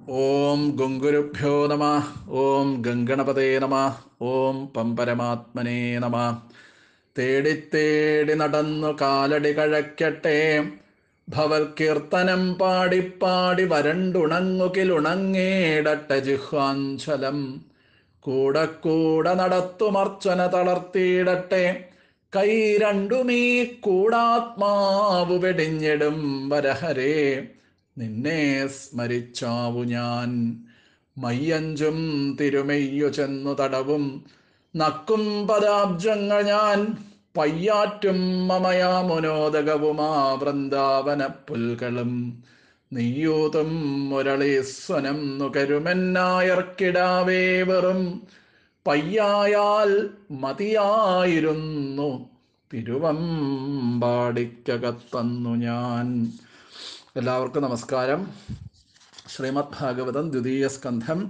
ഓം ഗുങ്കുരുഭ്യോ നമ. ഓം ഗംഗണപതേ നമ. ഓം പമ്പരമാത്മനേ നമ. തേടിത്തേടി നടന്നു കാലടി കഴക്കട്ടെ, ഭവൽകീർത്തനം പാടിപ്പാടി വരണ്ടുണങ്ങുകിലുണങ്ങേടട്ടെ ജിഹ്വാഞ്ചലം. കൂടെ കൂടെ നടത്തുമർച്ചന തളർത്തിയിടട്ടെ, കൈ രണ്ടുമീ കൂടാത്മാവു വെടിഞ്ഞിടും വരഹരേ. നിന്നെ സ്മരിച്ചാവു ഞാൻ മയ്യഞ്ചും തിരുമെയ്യു ചെന്നു തടവും, നക്കും പദാബ്ജങ്ങൾ ഞാൻ പയ്യാറ്റും മമയാമുനോദകവുമാ വൃന്ദാവന പുൽകളും. നെയ്യൂതും മുരളീസ്വനം നുകരുമെന്നായർക്കിടാവേ വെറും പയ്യായാൽ മതിയായിരുന്നു തിരുവമ്പാടിക്കകത്തന്നു ഞാൻ. എല്ലാവർക്കും നമസ്കാരം. ശ്രീമദ് ഭാഗവതം ദ്വിതീയ സ്കന്ധം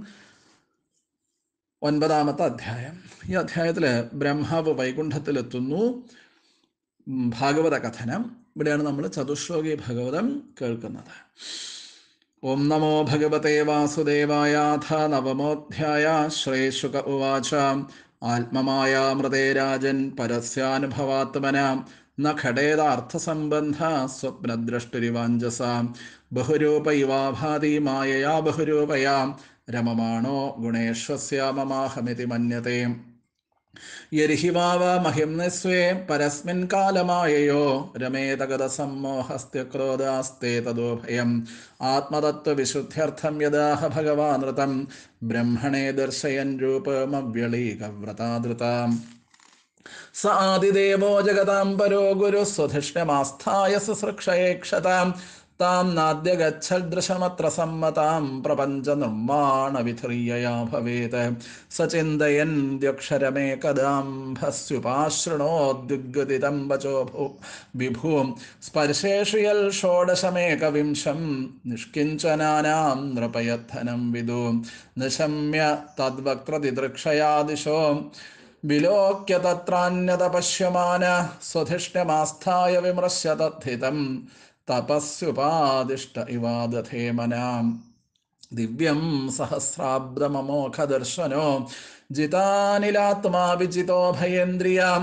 9-ാമത്തെ അധ്യായം. ഈ അധ്യായത്തിൽ ബ്രഹ്മാവ് വൈകുണ്ഠത്തിലെത്തുന്നു. ഭാഗവത കഥനം. ഇവിടെയാണ് നമ്മൾ ചതുശ്ലോകി ഭാഗവതം കേൾക്കുന്നത്. ഓം നമോ ഭഗവതേ വാസുദേവായാഥ നവമോധ്യായ. ശ്രേശുക ഉവാച ആത്മമായാമൃതേ രാജൻ പരസ്യാനുഭവാത്മന ന ഘടേതാർത്ഥസംബന്ധ സ്വപ്നദ്രഷ്ടുരിവാഞ്ചസ ബഹുരൂപ ഇവാഭാതി മായയാ ബഹുരൂപയാ രമമാണോ ഗുണേശ്വസ്യ മമാഹമിതി മന്യത്തെ. യർഹി വാവ മഹിംനസ്വേ പരസ്മിൻ കാലമായയോ രമേതഗത സമ്മോഹസ്ത്യക്രോധാസ്തേ തദോ ഭയം ആത്മതത്വവിശുദ്ധ്യർത്ഥം യദാഹ ഭഗവാനൃതം ബ്രഹ്മണേ ദർശയൻ രൂപമവ്യളീകവ്രതാദൃതാം. സ ആദിദേവോ ജഗതാം പരോ ഗുരു സ്വധിഷ്ഠ്യമാസ്ഥായ ശുശ്രൂഷയേക്ഷതാം താം നാദ്യഗച്ഛദൃശമത്ര സമ്മതാം പ്രപഞ്ച നിർമ്മാണ വിധീയയാ ഭവേത്. സചിന്തയന്യക്ഷരമേകദാംഭസ്യുപാശൃണോദ്യുഗ്ഗതിതം വചോ വിഭൂം സ്പർശേഷു യൽ ഷോഡശമേകവിംശം നിഷ്കിഞ്ചനാനാം നൃപയദ്ധനം വിദു നിശമ്യ തദ്വക്രതിദൃക്ഷയാ ദിശോ വിലോക്യ തത്രാന്യത പശ്യമാന സ്വധിഷ്ഠ്യമാസ്ഥായ വിമൃശ്യ തദ്ധിതം തപസ്യുപാദിഷ്ട ഇവാദധേമനാം. ദിവ്യം സഹസ്രാബ്ദമമോഘദർശനോ ജിതാനിലാത്മാ വിജിതോ ഭയേന്ദ്രിയാം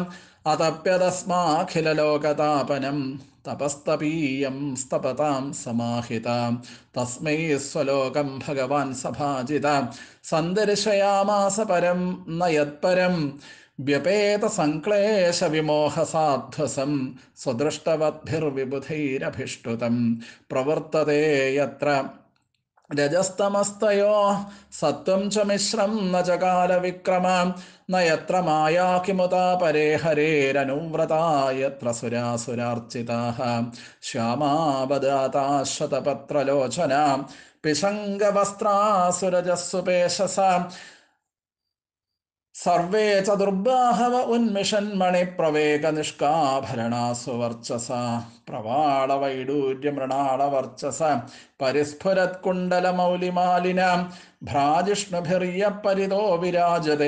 അതപ്യതസ്മാഖിലലോകതാപനം തപസ്തപീയം സ്തപതാം സമാഹിതാം. തസ്മൈ സ്വലോകം ഭഗവാൻ സഭാജിത സന്ദർശയാമാസ പരം നയത്പരം വ്യപേത സംക്ലേശ വിമോഹസാധ്വസം സ്വദൃഷ്ടവദ്ഭിർവിബുധൈരഭിഷ്ടുതം പ്രവർത്തതേ യത്ര രജസ്തമസ്തയോ സത്വം ച മിശ്രം ന ചകാല വിക്രമം ന യത്ര മായാ കിമുതാ പരേ ഹരേരനുവ്രതാ യത്ര സുരാസുരാർച്ചിതാഃ ശ്യാമാബദാതാശതപത്രലോചന പിശങ്കവസ്ത്രാസുരജസ്സുപേശസ സർവേ ചതുർബാഹവ ഉന്മിഷന്മണിപ്രവേക നിഷ്കാഭരണാസു വർച്ചസ പ്രവാളവൈഡൂര്യമൃണാളവർച്ചസ പരിസ്ഫുരത്കുണ്ടലമൗലിമാലിന ഭ്രാജിഷ്ണുഭിർയപരിതോ വിരാജതേ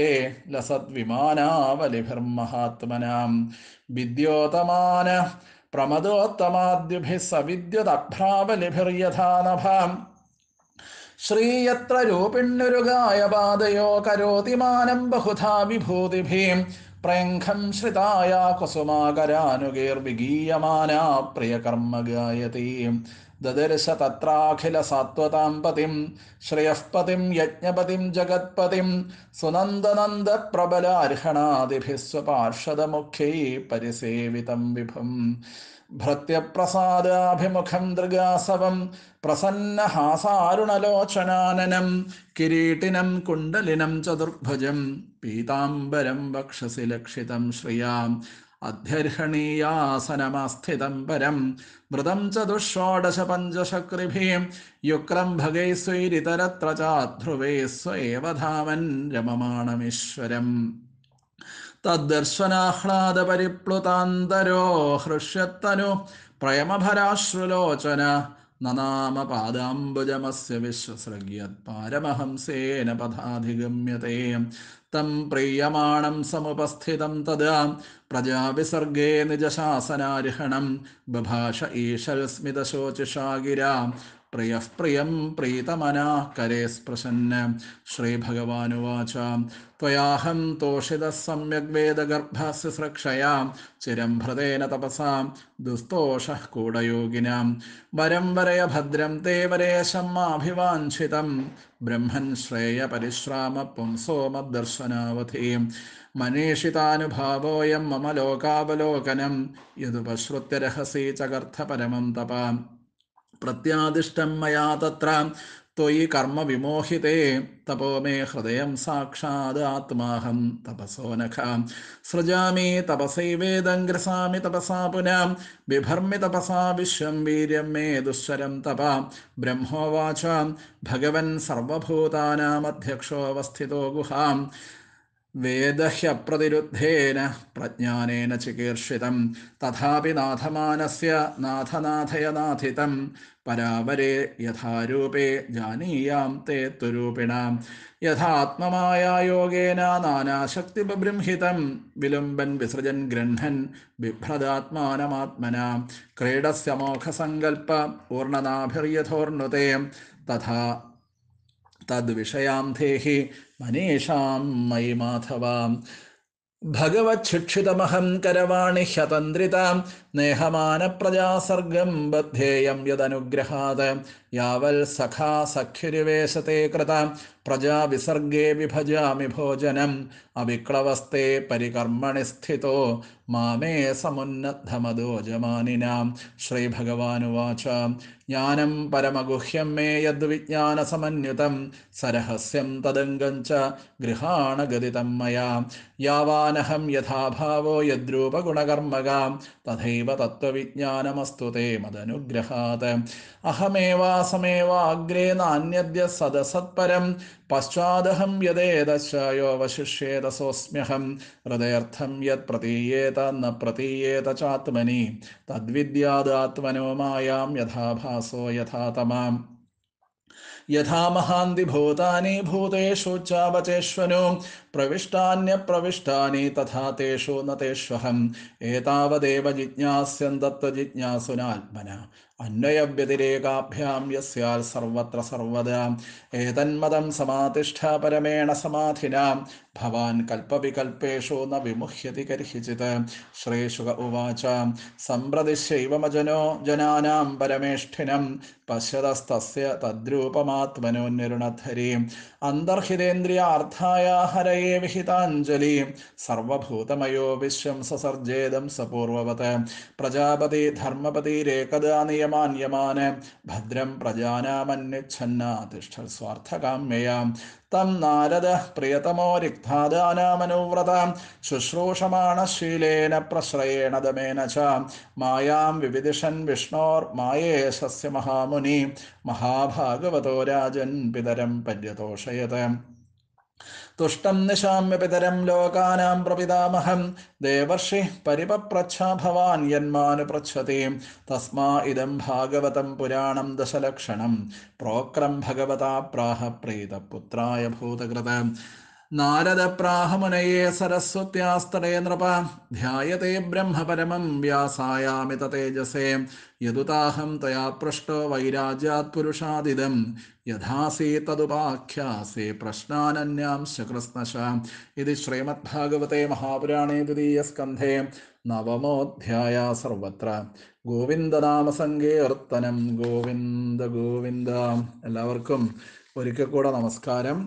ലസദ്വിമാനാവലിഭിർമഹാത്മനാം. വിദ്യോതമാന പ്രമദോത്തമാദ്യുഭിः സവിദ്യുതഭ്രാവലിഭിർയഥാനഭാം ശ്രീയത്ര രൂപിണ്യുരുഗായ പാദയോ കരോതി മാനം ബഹുധാ വിഭൂതിഭിം പ്രേംഖം ശ്രിതായ കുസുമാകരാനുഗീർവിഗീയമാനാ പ്രിയകർമ്മ ഗായതി. ദദർശ തത്രാഖില സാത്വതാം പതിം ശ്രേയഃപതിം യജ്ഞപതിം ജഗത്പതിം സുനന്ദനന്ദ പ്രബലാർഹണാദിഭിः സ്വപാർഷദമുഖ്യൈ പരിസേവിതം വിഭും ഭൃത്യപ്രസാദാഭിമുഖം ദൃഗാസവം പ്രസന്നഹാസാരുണലോചനാനനം കിരീടിനം കുണ്ടലിനം ചതുർഭുജം പീതാംബരം വക്ഷസി ലക്ഷിതം ശ്രിയാം അധ്യർഹണീയാസനമാസ്ഥിതം പരം വൃതം ചതുഷോഡശ പഞ്ചശക്രിഭിം യുക്രം ഭഗൈസ്വൈരിതരത്ര ചാധ്രുവേ സ്വയേവ ധാമൻ രമമാണമീശ്വരം. തദ്ദർശനാഹ്ലാദപരിപ്ലുതാന്തരോ ഹൃഷ്യത്തനു പ്രയമഭരാശ്രുലോചന നനാമ പാദാംബുജമസ്യ വിശ്വസൃഗ്യത്പാരമഹംസേന പഥാധിഗമ്യത്തെ. തം പ്രീയമാണം സമുപസ്ഥിതം തദാ പ്രജാവിസർഗേ നിജശാസനാർഹണം ബഭാഷ ഈശൽസ്മിതശോചിഷാ ഗിരാ പ്രിയഃ പ്രിയം പ്രീതമനാഃ करे स्पृशन् श्रीभगवानुवाच त्वयाहं तोषितः सम्यग् वेदगर्भस्य चिरं भृतेन तपसा दुस्तोषः कूटयोगिनां वरं वरय भद्रं ते वरेशं माभिवाञ्छितं ब्रह्मन् श्रेयपरिश्राम पुंसो मद्दर्शनावधि मनीषितानुभावोऽयं मम लोकावलोकनं यदुपश्रुत्य रहसि चकर्थपरमं तप प्रत्यादिष्टं मया तत्र त्वयि कर्म विमोहिते तपो मे हृदयं साक्षादात्माहं तपसो नख सृजामि तपसैवेदं ग्रसामि तपसा पुनः बिभर्मि तपसा विश्वं वीर्यं मे दुश्चरं तप ब्रह्मोवाच भगवन् सर्वभूतानामध्यक्षोऽवस्थितो गुहां वेदह्यप्रतिरुद्धेन प्रज्ञानेन चिकीर्षितं तथापि नाथमानस्य नाथनाथय नाथितं परावरे यथारूपे जानीयां ते त्वरूपिणां यथात्ममायायोगेन नानाशक्तिबृंहितं विलुम्बन् विसृजन् गृह्णन् बिभ्रदात्मानमात्मना क्रीडस्य मोक्षसङ्कल्प ऊर्णनाभिर्यथोर्नुते तथा तद्विषयां धेहि मनीषां मयि माधवाम् भगवच्छिक्षितमहं करवाणि ह्यतन्द्रितां नेहमानप्रजासर्गं बद्धेयं यदनुग्रहात् यावल् सखा सख्युरिवेशते कृता प्रजा विसर्गे विभजामि भोजनम् अविक्लवस्ते परिकर्मणि स्थितो मामे समुन्नद्धमदो जमानिनां श्रीभगवानुवाच ज्ञानं परमगुह्यं मे यद्विज्ञानसमन्युतं सरहस्यं तदङ्गं च गृहाणगदितं मया यावानहं यथा भावो यद्रूपगुणकर्मगां तथैव तत्त्वविज्ञानमस्तु ते मदनुग्रहात् अहमेवासमेवाग्रे नान्यद्य सदसत्परं पश्चादहं यदेतश्चायोऽवशिष्येत सोऽस्म्यहं हृदयर्थं यत् प्रतीयेत न प्रतीयेत चात्मनि तद्विद्यादात्मनो मायां यथा भासो यथा तमाम् यथा महान्ति भूतानि भूतेषु चावचेष्वनु प्रविष्टान्यप्रविष्टानि तथा तेषु न तेष्वहम् एतावदेव जिज्ञास्यन् तत्त्वजिज्ञासुनात्मना अन्वयव्यतिरेकाभ्यां यस्यात् सर्वत्र सर्वदा एतन्मदं समातिष्ठ परमेण समाधिना भवान् कल्पविकल्पेषु न विमुह्यति कर्हिचित् श्रीशुक उवाच सम्प्रदिश्यैवमजनो जनानां परमेष्ठिनं पश्यतस्तस्य तद्रूपमात्मनोन्निर्णद्धरीम् अन्तर्हितेन्द्रियार्थाय हरये विहिताञ्जलि सर्वभूतमयो विश्वं ससर्जेदं सपूर्ववत् प्रजापति धर्मपतिरेकदा नियमान् यमान् भद्रं प्रजानामन्यच्छन्ना तिष्ठत् स्वार्थकाम्यया तं नारदः प्रियतमो रिक्तादानामनुव्रतां शुश्रूषमाणशीलेन प्रश्रयेण दमेन च मायां विविदिशन् विष्णोर्मायेशस्य महामुनि महाभागवतो राजन् पितरं पर्यतोषयत् तुष्टं निशाम्य पितरं लोकानां प्रपितामहं देवर्षिः परिपप्रच्छा भवान् यन्मानुपृच्छति तस्मा इदं भागवतं पुराणं दशलक्षणं प्रोक्रं भगवता प्राह प्रीतपुत्राय भूतकृत नारद प्राहमुनये सरस्वत्यास्तरे नृप ध्यायते ब्रह्म परमं व्यासायामि ततेजसे यदुताहं तया पृष्टो वैराज्यात् पुरुषादिदं यथासि तदुपाख्यासे प्रश्नानन्यांश्च कृत्स्नश इति श्रीमद्भागवते महापुराणे द्वितीयस्कन्धे नवमोऽध्यायः सर्वत्र ഗോവിന്ദനാമസങ്കീർത്തനം ഗോവിന്ദ ഗോവിന്ദ. എല്ലാവർക്കും ഒരിക്കൽ കൂടെ നമസ്കാരം.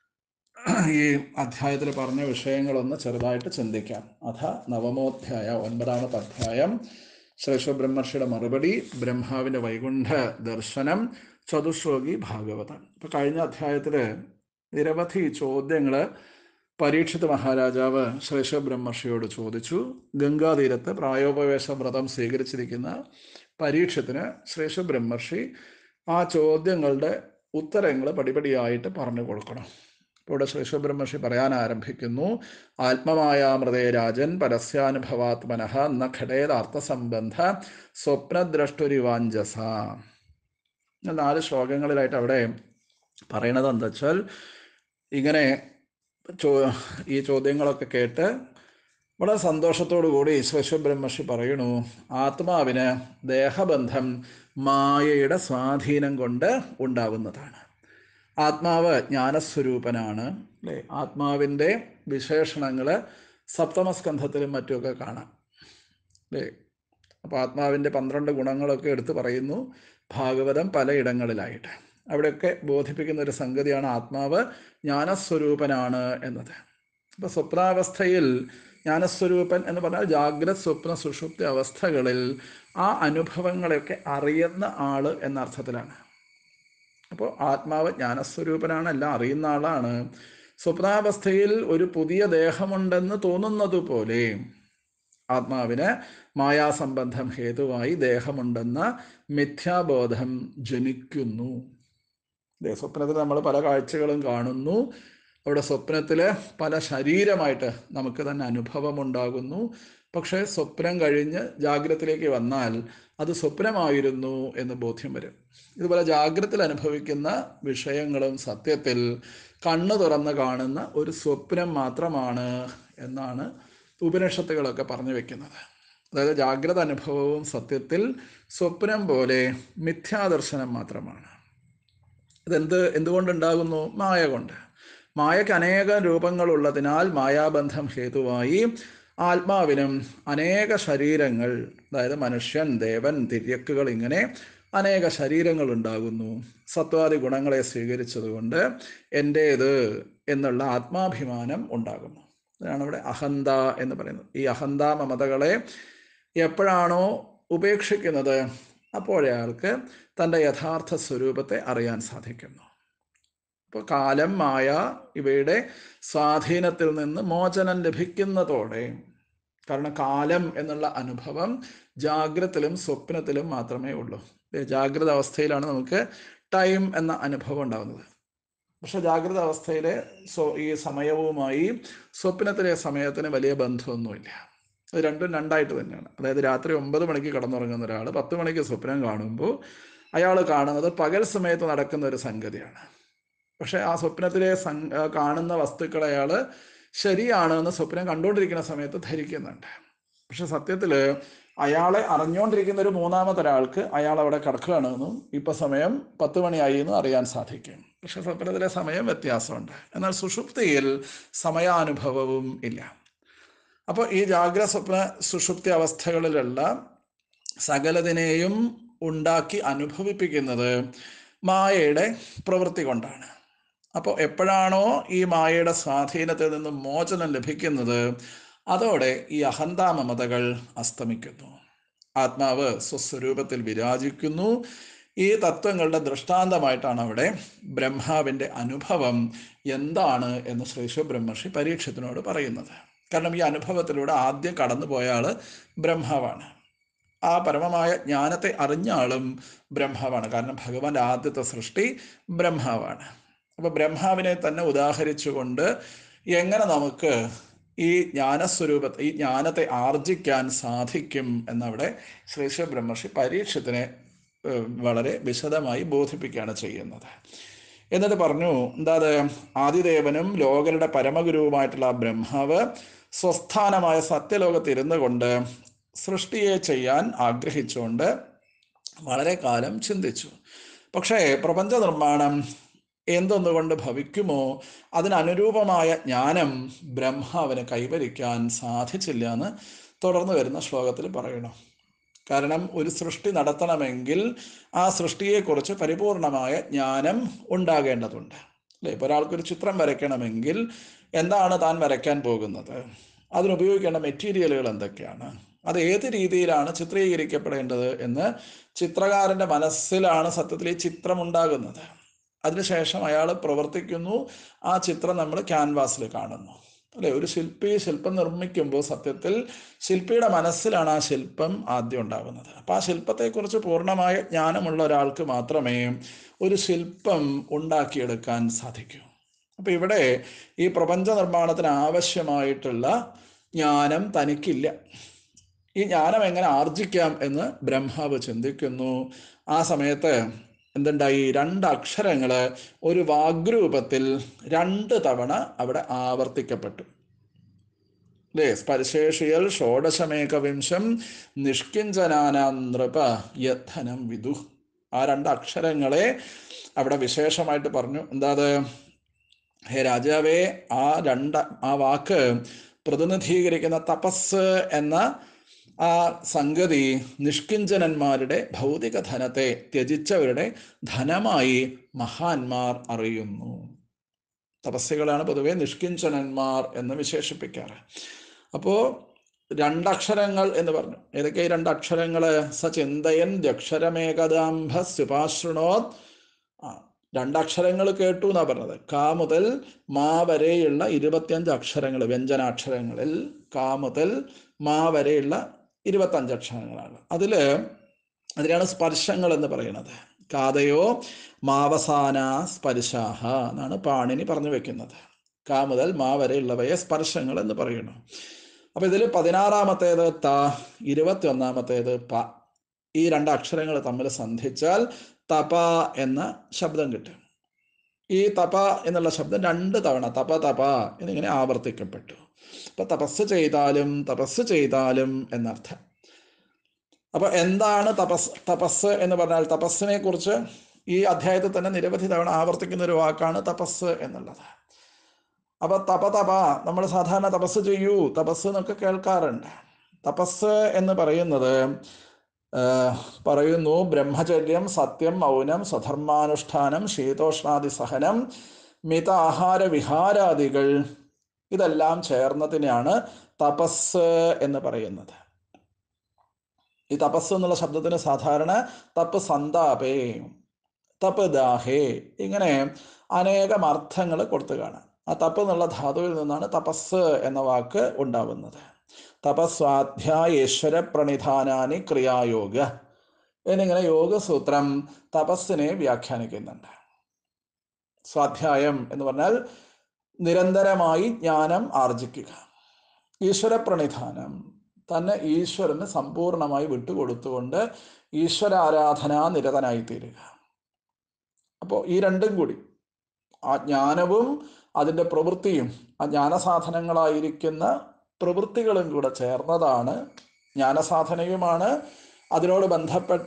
ഈ അധ്യായത്തിൽ പറഞ്ഞ വിഷയങ്ങളൊന്ന് ചെറുതായിട്ട് ചിന്തിക്കാം. അഥ നവമോധ്യായ, 9ാമത്തെ അധ്യായം. ശ്രേഷ്ഠബ്രഹ്മർഷിയുടെ മറുപടി, ബ്രഹ്മാവിൻ്റെ വൈകുണ്ഠ ദർശനം, ചതുശ്ലോകി ഭാഗവതം. ഇപ്പം കഴിഞ്ഞ അധ്യായത്തിൽ നിരവധി ചോദ്യങ്ങൾ പരീക്ഷിത് മഹാരാജാവ് ശ്രേഷ്ഠബ്രഹ്മർഷിയോട് ചോദിച്ചു. ഗംഗാതീരത്ത് പ്രായോപവേശ വ്രതം സ്വീകരിച്ചിരിക്കുന്ന പരീക്ഷത്തിന് ശ്രേഷ്ഠബ്രഹ്മർഷി ആ ചോദ്യങ്ങളുടെ ഉത്തരങ്ങൾ പടിപടിയായിട്ട് പറഞ്ഞു കൊടുക്കണം. ഇവിടെ ശ്രേഷ്ഠബ്രഹ്മർഷി പറയാൻ ആരംഭിക്കുന്നു. ആത്മമായാമൃതേ രാജൻ പരസ്യാനുഭവാത്മനഃ ന ഘടേതാർത്ഥസംബന്ധ സ്വപ്നദ്രഷ്ടുരിവാഞ്ചസ. 4 ശ്ലോകങ്ങളിലായിട്ട് അവിടെ പറയണത് എന്താ വെച്ചാൽ, ഇങ്ങനെ ഈ ചോദ്യങ്ങളൊക്കെ കേട്ട് വളരെ സന്തോഷത്തോടു കൂടി ശ്രേഷ്ഠബ്രഹ്മർഷി പറയണു, ആത്മാവിന് ദേഹബന്ധം മായയുടെ സ്വാധീനം കൊണ്ട് ഉണ്ടാകുന്നതാണ്. ആത്മാവ് ജ്ഞാനസ്വരൂപനാണ്, അല്ലേ? ആത്മാവിൻ്റെ വിശേഷണങ്ങൾ സപ്തമസ്കന്ധത്തിലും മറ്റുമൊക്കെ കാണാം, അല്ലേ? അപ്പോൾ ആത്മാവിൻ്റെ 12 ഗുണങ്ങളൊക്കെ എടുത്തു പറയുന്നു ഭാഗവതം പലയിടങ്ങളിലായിട്ട്. അവിടെയൊക്കെ ബോധിപ്പിക്കുന്ന ഒരു സംഗതിയാണ് ആത്മാവ് ജ്ഞാനസ്വരൂപനാണ് എന്നത്. അപ്പോൾ സ്വപ്നാവസ്ഥയിൽ ജ്ഞാനസ്വരൂപൻ എന്ന് പറഞ്ഞാൽ ജാഗ്രത സ്വപ്ന സുഷുപ്തി അവസ്ഥകളിൽ ആ അനുഭവങ്ങളെയൊക്കെ അറിയുന്ന ആള് എന്ന അർത്ഥത്തിലാണ്. അപ്പോൾ ആത്മാവ് ജ്ഞാനസ്വരൂപനാണ്, എല്ലാം അറിയുന്ന ആളാണ്. സ്വപ്നാവസ്ഥയിൽ ഒരു പുതിയ ദേഹമുണ്ടെന്ന് തോന്നുന്നത് പോലെ ആത്മാവിന് മായാസംബന്ധം ഹേതുവായി ദേഹമുണ്ടെന്ന മിഥ്യാബോധം ജനിക്കുന്നു. സ്വപ്നത്തിൽ നമ്മൾ പല കാഴ്ചകളും കാണുന്നു. അവിടെ സ്വപ്നത്തിൽ പല ശരീരമായിട്ട് നമുക്ക് തന്നെ അനുഭവമുണ്ടാകുന്നു. പക്ഷേ സ്വപ്നം കഴിഞ്ഞ് ജാഗ്രതത്തിലേക്ക് വന്നാൽ അത് സ്വപ്നമായിരുന്നു എന്ന് ബോധ്യം വരും. ഇതുപോലെ ജാഗ്രതയിൽ അനുഭവിക്കുന്ന വിഷയങ്ങളും സത്യത്തിൽ കണ്ണു തുറന്ന് കാണുന്ന ഒരു സ്വപ്നം മാത്രമാണ് എന്നാണ് ഉപനിഷത്തുകളൊക്കെ പറഞ്ഞു വെക്കുന്നത്. അതായത് ജാഗ്രത അനുഭവവും സത്യത്തിൽ സ്വപ്നം പോലെ മിഥ്യാദർശനം മാത്രമാണ്. എന്തുകൊണ്ടുണ്ടാകുന്നു? മായ കൊണ്ട്. മായയ്ക്ക് അനേക രൂപങ്ങളുള്ളതിനാൽ മായാബന്ധം ഹേതുവായി ആത്മാവിനും അനേക ശരീരങ്ങൾ, അതായത് മനുഷ്യൻ, ദേവൻ, തിര്യക്കുകൾ, ഇങ്ങനെ അനേക ശരീരങ്ങൾ ഉണ്ടാകുന്നു. സത്വാദി ഗുണങ്ങളെ സ്വീകരിച്ചതുകൊണ്ട് എൻ്റേത് എന്നുള്ള ആത്മാഭിമാനം ഉണ്ടാകുന്നു. അതാണ് ഇവിടെ അഹന്ത എന്ന് പറയുന്നത്. ഈ അഹന്ത മമതകളെ എപ്പോഴാണോ ഉപേക്ഷിക്കുന്നത് അപ്പോഴയാൾക്ക് തൻ്റെ യഥാർത്ഥ സ്വരൂപത്തെ അറിയാൻ സാധിക്കുന്നു. അപ്പോൾ കാലം, മായ ഇവയുടെ സ്വാധീനത്തിൽ നിന്ന് മോചനം ലഭിക്കുന്നതോടെ, കാരണം കാലം എന്നുള്ള അനുഭവം ജാഗ്രതത്തിലും സ്വപ്നത്തിലും മാത്രമേ ഉള്ളൂ. ജാഗ്രത അവസ്ഥയിലാണ് നമുക്ക് ടൈം എന്ന അനുഭവം ഉണ്ടാകുന്നത്. പക്ഷെ ജാഗ്രത അവസ്ഥയിലെ ഈ സമയവുമായി സ്വപ്നത്തിലെ സമയത്തിന് വലിയ ബന്ധമൊന്നുമില്ല. അത് രണ്ടും രണ്ടായിട്ട് തന്നെയാണ്. അതായത് രാത്രി 9 മണിക്ക് കിടന്നുറങ്ങുന്ന ഒരാൾ 10 മണിക്ക് സ്വപ്നം കാണുമ്പോൾ അയാൾ കാണുന്നത് പകൽ സമയത്ത് നടക്കുന്ന ഒരു സംഗതിയാണ്. പക്ഷെ ആ സ്വപ്നത്തിലെ കാണുന്ന വസ്തുക്കൾ അയാൾ ശരിയാണെന്ന് സ്വപ്നം കണ്ടുകൊണ്ടിരിക്കുന്ന സമയത്ത് ധരിക്കുന്നുണ്ട്. പക്ഷെ സത്യത്തിൽ അയാളെ അറിഞ്ഞുകൊണ്ടിരിക്കുന്ന ഒരു മൂന്നാമതൊരാൾക്ക് അയാൾ അവിടെ കിടക്കുകയാണെന്നും ഇപ്പം സമയം 10 മണിയായി എന്നും അറിയാൻ സാധിക്കും. പക്ഷെ സ്വപ്നത്തിലെ സമയം വ്യത്യാസമുണ്ട്. എന്നാൽ സുഷുപ്തിയിൽ സമയാനുഭവവും ഇല്ല. അപ്പോൾ ഈ ജാഗ്രത സ്വപ്ന സുഷുപ്തി അവസ്ഥകളിലുള്ള സകലതിനെയും ഉണ്ടാക്കി അനുഭവിപ്പിക്കുന്നത് മായയുടെ പ്രവൃത്തി കൊണ്ടാണ്. അപ്പോൾ എപ്പോഴാണോ ഈ മായയുടെ സ്വാധീനത്തിൽ നിന്ന് മോചനം ലഭിക്കുന്നത് അതോടെ ഈ അഹന്താമമതകൾ അസ്തമിക്കുന്നു. ആത്മാവ് സ്വസ്വരൂപത്തിൽ വിരാജിക്കുന്നു. ഈ തത്വങ്ങളുടെ ദൃഷ്ടാന്തമായിട്ടാണ് അവിടെ ബ്രഹ്മാവിൻ്റെ അനുഭവം എന്താണ് എന്ന് ശ്രീശു ബ്രഹ്മർഷി പരീക്ഷത്തിനോട് പറയുന്നത്. കാരണം ഈ അനുഭവത്തിലൂടെ ആദ്യം കടന്നുപോയ ആള് ബ്രഹ്മാവാണ്. ആ പരമമായ ജ്ഞാനത്തെ അറിഞ്ഞ ആളും ബ്രഹ്മാവാണ്. കാരണം ഭഗവാന്റെ ആദ്യത്തെ സൃഷ്ടി ബ്രഹ്മാവാണ്. അപ്പോൾ ബ്രഹ്മാവിനെ തന്നെ ഉദാഹരിച്ചുകൊണ്ട് എങ്ങനെ നമുക്ക് ഈ ജ്ഞാനസ്വരൂപത്തെ, ഈ ജ്ഞാനത്തെ ആർജിക്കാൻ സാധിക്കും എന്നവിടെ ശ്രീശ ബ്രഹ്മർഷി പരീക്ഷത്തിനെ വളരെ വിശദമായി ബോധിപ്പിക്കുകയാണ് ചെയ്യുന്നത്. എന്നിട്ട് പറഞ്ഞു, എന്താ, ആദിദേവനും ലോകരുടെ പരമഗുരുവുമായിട്ടുള്ള ബ്രഹ്മാവ് സ്വസ്ഥാനമായ സത്യലോകത്തിരുന്നു കൊണ്ട് സൃഷ്ടിയെ ചെയ്യാൻ ആഗ്രഹിച്ചുകൊണ്ട് വളരെ കാലം ചിന്തിച്ചു. പക്ഷേ പ്രപഞ്ച നിർമ്മാണം എന്തൊന്നുകൊണ്ട് ഭവിക്കുമോ അതിനനുരൂപമായ ജ്ഞാനം ബ്രഹ്മാവിന് കൈവരിക്കാൻ സാധിച്ചില്ല എന്ന് തുടർന്ന് വരുന്ന ശ്ലോകത്തിൽ പറയണം. കാരണം ഒരു സൃഷ്ടി നടത്തണമെങ്കിൽ ആ സൃഷ്ടിയെക്കുറിച്ച് പരിപൂർണമായ ജ്ഞാനം ഉണ്ടാകേണ്ടതുണ്ട്, അല്ലേ? ഇപ്പോൾ ഒരാൾക്കൊരു ചിത്രം വരയ്ക്കണമെങ്കിൽ എന്താണ് താൻ വരയ്ക്കാൻ പോകുന്നത്, അതിനുപയോഗിക്കേണ്ട മെറ്റീരിയലുകൾ എന്തൊക്കെയാണ്, അത് ഏത് രീതിയിലാണ് ചിത്രീകരിക്കപ്പെടേണ്ടത് എന്ന് ചിത്രകാരൻ്റെ മനസ്സിലാണ് സത്യത്തിൽ ഈ ചിത്രം ഉണ്ടാകുന്നത്. അതിനുശേഷം അയാൾ പ്രവർത്തിക്കുന്നു, ആ ചിത്രം നമ്മൾ ക്യാൻവാസിൽ കാണുന്നു, അല്ലെ? ഒരു ശില്പി ശില്പം നിർമ്മിക്കുമ്പോൾ സത്യത്തിൽ ശില്പിയുടെ മനസ്സിലാണ് ആ ശില്പം ആദ്യം ഉണ്ടാകുന്നത്. അപ്പം ആ ശില്പത്തെക്കുറിച്ച് പൂർണ്ണമായ ജ്ഞാനമുള്ള ഒരാൾക്ക് മാത്രമേ ഒരു ശില്പം ഉണ്ടാക്കിയെടുക്കാൻ സാധിക്കൂ. അപ്പം ഇവിടെ ഈ പ്രപഞ്ച നിർമ്മാണത്തിന് ആവശ്യമായിട്ടുള്ള ജ്ഞാനം തനിക്കില്ല. ഈ ജ്ഞാനം എങ്ങനെ ആർജിക്കാം എന്ന് ബ്രഹ്മാവ് ചിന്തിക്കുന്നു. ആ സമയത്ത് എന്തുണ്ടായി? 2 അക്ഷരങ്ങൾ ഒരു വാഗ്രൂപത്തിൽ 2 തവണ അവിടെ ആവർത്തിക്കപ്പെട്ടു. അല്ലേ? സ്പർശേഷിയൽ ഷോഡശമേകവിംശം നിഷ്കിഞ്ചനാനാം നൃപ യദ്ധനം വിദു. ആ രണ്ടക്ഷരങ്ങളെ അവിടെ വിശേഷമായിട്ട് പറഞ്ഞു. എന്താ അത്? ഹേ രാജാവേ, ആ വാക്ക് പ്രതിനിധീകരിക്കുന്ന തപസ് എന്ന ആ സംഗതി നിഷ്കിഞ്ചനന്മാരുടെ ഭൗതിക ധനത്തെ ത്യജിച്ചവരുടെ ധനമായി മഹാന്മാർ അറിയുന്നു. തപസ്സുകളാണ് പൊതുവെ നിഷ്കിഞ്ചനന്മാർ എന്ന് വിശേഷിപ്പിക്കാറ്. അപ്പോൾ രണ്ടക്ഷരങ്ങൾ എന്ന് പറഞ്ഞു. ഏതൊക്കെ ഈ രണ്ടക്ഷരങ്ങള്? സചിന്തയൻ ദക്ഷരമേകദാംഭ സുപാശ്രണോത്. രണ്ടക്ഷരങ്ങൾ കേട്ടു എന്നാ പറഞ്ഞത്. കാ മുതൽ മാ വരെയുള്ള 25 അക്ഷരങ്ങൾ, വ്യഞ്ജനാക്ഷരങ്ങളിൽ കാ മുതൽ മാ വരെയുള്ള 25 അക്ഷരങ്ങളാണ്. അതിലാണ് സ്പർശങ്ങൾ എന്ന് പറയുന്നത്. കാതയോ മാവസാന സ്പർശാഹ എന്നാണ് പാണിനി പറഞ്ഞു വെക്കുന്നത്. കാ മുതൽ മാ വരെയുള്ളവയെ സ്പർശങ്ങൾ എന്ന് പറയുന്നു. അപ്പൊ ഇതിൽ 16-ാമത്തേത് ത, 21-ാമത്തേത് പ. ഈ രണ്ടക്ഷരങ്ങൾ തമ്മിൽ സന്ധിച്ചാൽ തപ എന്ന ശബ്ദം കിട്ടും. ഈ തപ എന്നുള്ള ശബ്ദം 2 തവണ തപ തപ എന്നിങ്ങനെ ആവർത്തിക്കപ്പെട്ടു. അപ്പൊ തപസ് ചെയ്താലും എന്നർത്ഥം. അപ്പൊ എന്താണ് തപസ് എന്ന് പറഞ്ഞാൽ, തപസ്സിനെ കുറിച്ച് ഈ അധ്യായത്തിൽ തന്നെ നിരവധി തവണ ആവർത്തിക്കുന്ന ഒരു വാക്കാണ് തപസ് എന്നുള്ളത്. അപ്പൊ തപ നമ്മൾ സാധാരണ തപസ് ചെയ്യൂ, തപസ് എന്നൊക്കെ കേൾക്കാറുണ്ട്. തപസ് എന്ന് പറയുന്നു ബ്രഹ്മചര്യം, സത്യം, മൗനം, സ്വധർമാനുഷ്ഠാനം, ശീതോഷ്ണാദി സഹനം, മിതാഹാര വിഹാരാദികൾ, ഇതെല്ലാം ചേർന്നതിനെയാണ് തപസ് എന്ന് പറയുന്നത്. ഈ തപസ് എന്നുള്ള ശബ്ദത്തിന് സാധാരണ തപ് സന്താപേ, തപ് ദാഹേ, ഇങ്ങനെ അനേകം അർത്ഥങ്ങൾ കൊടുത്തു കാണാം. ആ തപ് എന്നുള്ള ധാതുവിൽ നിന്നാണ് തപസ് എന്ന വാക്ക് ഉണ്ടാവുന്നത്. തപസ്വാധ്യായേശ്വര പ്രണിധാനാനി ക്രിയായോഗ എന്നിങ്ങനെ യോഗസൂത്രം തപസ്സിനെ വ്യാഖ്യാനിക്കുന്നുണ്ട്. സ്വാധ്യായം എന്ന് പറഞ്ഞാൽ നിരന്തരമായി ജ്ഞാനം ആർജിക്കുക. ഈശ്വര പ്രണിധാനം, തന്നെ ഈശ്വരന് സമ്പൂർണമായി വിട്ടുകൊടുത്തുകൊണ്ട് ഈശ്വരാരാധനാ നിരതനായിത്തീരുക. അപ്പോൾ ഈ രണ്ടും കൂടി, ആ ജ്ഞാനവും അതിൻ്റെ പ്രവൃത്തിയും, ആ ജ്ഞാനസാധനങ്ങളായിരിക്കുന്ന പ്രവൃത്തികളും കൂടെ ചേർന്നതാണ്, ജ്ഞാനസാധനയുമാണ്, അതിനോട് ബന്ധപ്പെട്ട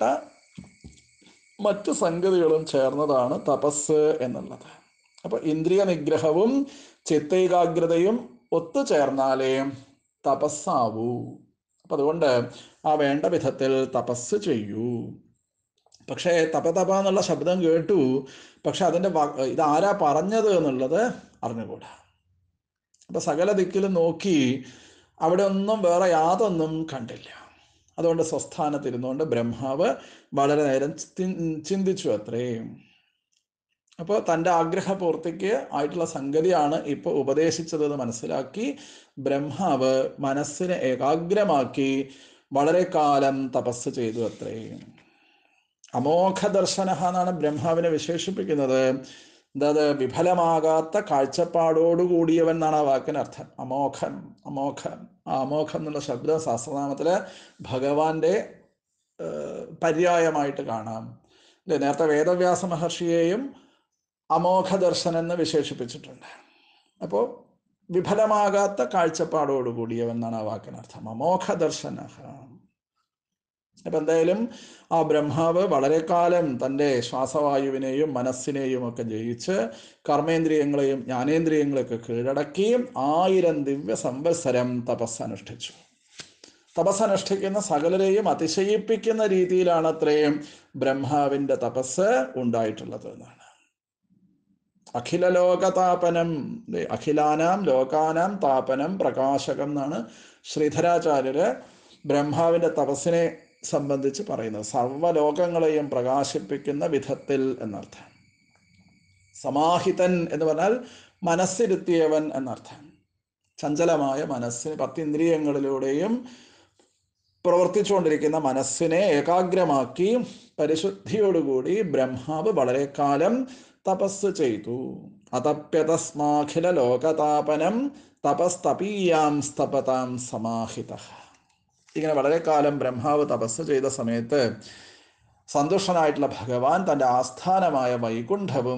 മറ്റു സംഗതികളും ചേർന്നതാണ് തപസ് എന്നുള്ളത്. അപ്പൊ ഇന്ദ്രിയ നിഗ്രഹവും ചിത്തൈകാഗ്രതയും ഒത്തുചേർന്നാലേ തപസ്സാവൂ. അപ്പൊ അതുകൊണ്ട് ആ വേണ്ട വിധത്തിൽ തപസ് ചെയ്യൂ. പക്ഷേ തപ എന്നുള്ള ശബ്ദം കേട്ടു, പക്ഷെ അതിൻ്റെ ഇതാരാ പറഞ്ഞത് എന്നുള്ളത് അറിഞ്ഞുകൂടാ. അപ്പൊ സകല ദിക്കിലും നോക്കി, അവിടെ ഒന്നും വേറെ യാതൊന്നും കണ്ടില്ല. അതുകൊണ്ട് സ്വസ്ഥാനത്തിരുന്നുകൊണ്ട് ബ്രഹ്മാവ് വളരെ നേരം ചിന്തിച്ചു അത്രയും. അപ്പോൾ തൻ്റെ ആഗ്രഹപൂർത്തിക്ക് ആയിട്ടുള്ള സംഗതിയാണ് ഇപ്പോൾ ഉപദേശിച്ചതെന്ന് മനസ്സിലാക്കി ബ്രഹ്മാവ് മനസ്സിനെ ഏകാഗ്രമാക്കി വളരെ കാലം തപസ് ചെയ്തു അത്രയും. അമോഘ ദർശന എന്നാണ് ബ്രഹ്മാവിനെ വിശേഷിപ്പിക്കുന്നത്. എന്താത്? വിഫലമാകാത്ത കാഴ്ചപ്പാടോടുകൂടിയവൻ എന്നാണ് ആ വാക്കിനർത്ഥം. അമോഘൻ. ആ അമോഘം എന്നുള്ള ശബ്ദം സഹസ്രനാമത്തില് ഭഗവാന്റെ പര്യായമായിട്ട് കാണാം. അല്ലെ? നേരത്തെ വേദവ്യാസ മഹർഷിയെയും അമോഘ ദർശനം എന്ന് വിശേഷിപ്പിച്ചിട്ടുണ്ട്. അപ്പോൾ വിഫലമാകാത്ത കാഴ്ചപ്പാടോടുകൂടിയവൻ എന്നാണ് ആ വാക്കിനർത്ഥം. അമോഘ ദർശന. അപ്പൊ എന്തായാലും ആ ബ്രഹ്മാവ് വളരെ കാലം തൻ്റെ ശ്വാസവായുവിനെയും മനസ്സിനെയും ഒക്കെ ജയിച്ച് കർമ്മേന്ദ്രിയങ്ങളെയും ജ്ഞാനേന്ദ്രിയങ്ങളെയൊക്കെ കീഴടക്കി 1000 ദിവ്യ സംവത്സരം തപസ്സനുഷ്ഠിച്ചു. തപസ്സനുഷ്ഠിക്കുന്ന സകലരെയും അതിശയിപ്പിക്കുന്ന രീതിയിലാണ് അത്രയും ബ്രഹ്മാവിൻ്റെ തപസ് ഉണ്ടായിട്ടുള്ളത് എന്നാണ്. അഖില ലോകതാപനം, അഖിലാനാം ലോകാനാം താപനം പ്രകാശകം എന്നാണ് ശ്രീധരാചാര്യര് ബ്രഹ്മാവിൻ്റെ തപസ്സിനെ സംബന്ധിച്ച് പറയുന്നത്. സർവ്വലോകങ്ങളെയും പ്രകാശിപ്പിക്കുന്ന വിധത്തിൽ എന്നർത്ഥം. സമാഹിതൻ എന്ന് പറഞ്ഞാൽ മനസ്സിരുത്തിയവൻ എന്നർത്ഥം. ചഞ്ചലമായ മനസ്സിന് 10 ഇന്ദ്രിയങ്ങളിലൂടെയും പ്രവർത്തിച്ചുകൊണ്ടിരിക്കുന്ന മനസ്സിനെ ഏകാഗ്രമാക്കി പരിശുദ്ധിയോടുകൂടി ബ്രഹ്മാവ് വളരെ കാലം തപസ് ചെയ്തു. അതപ്യതസ്മാഖില ലോകതാപനം തപസ്തപീയാം സ്തപതാം സമാഹിത. ഇങ്ങനെ വളരെ കാലം ബ്രഹ്മാവ് തപസ് ചെയ്ത സമയത്ത് സന്തുഷ്ടനായിട്ടുള്ള ഭഗവാൻ തൻ്റെ ആസ്ഥാനമായ വൈകുണ്ഠവും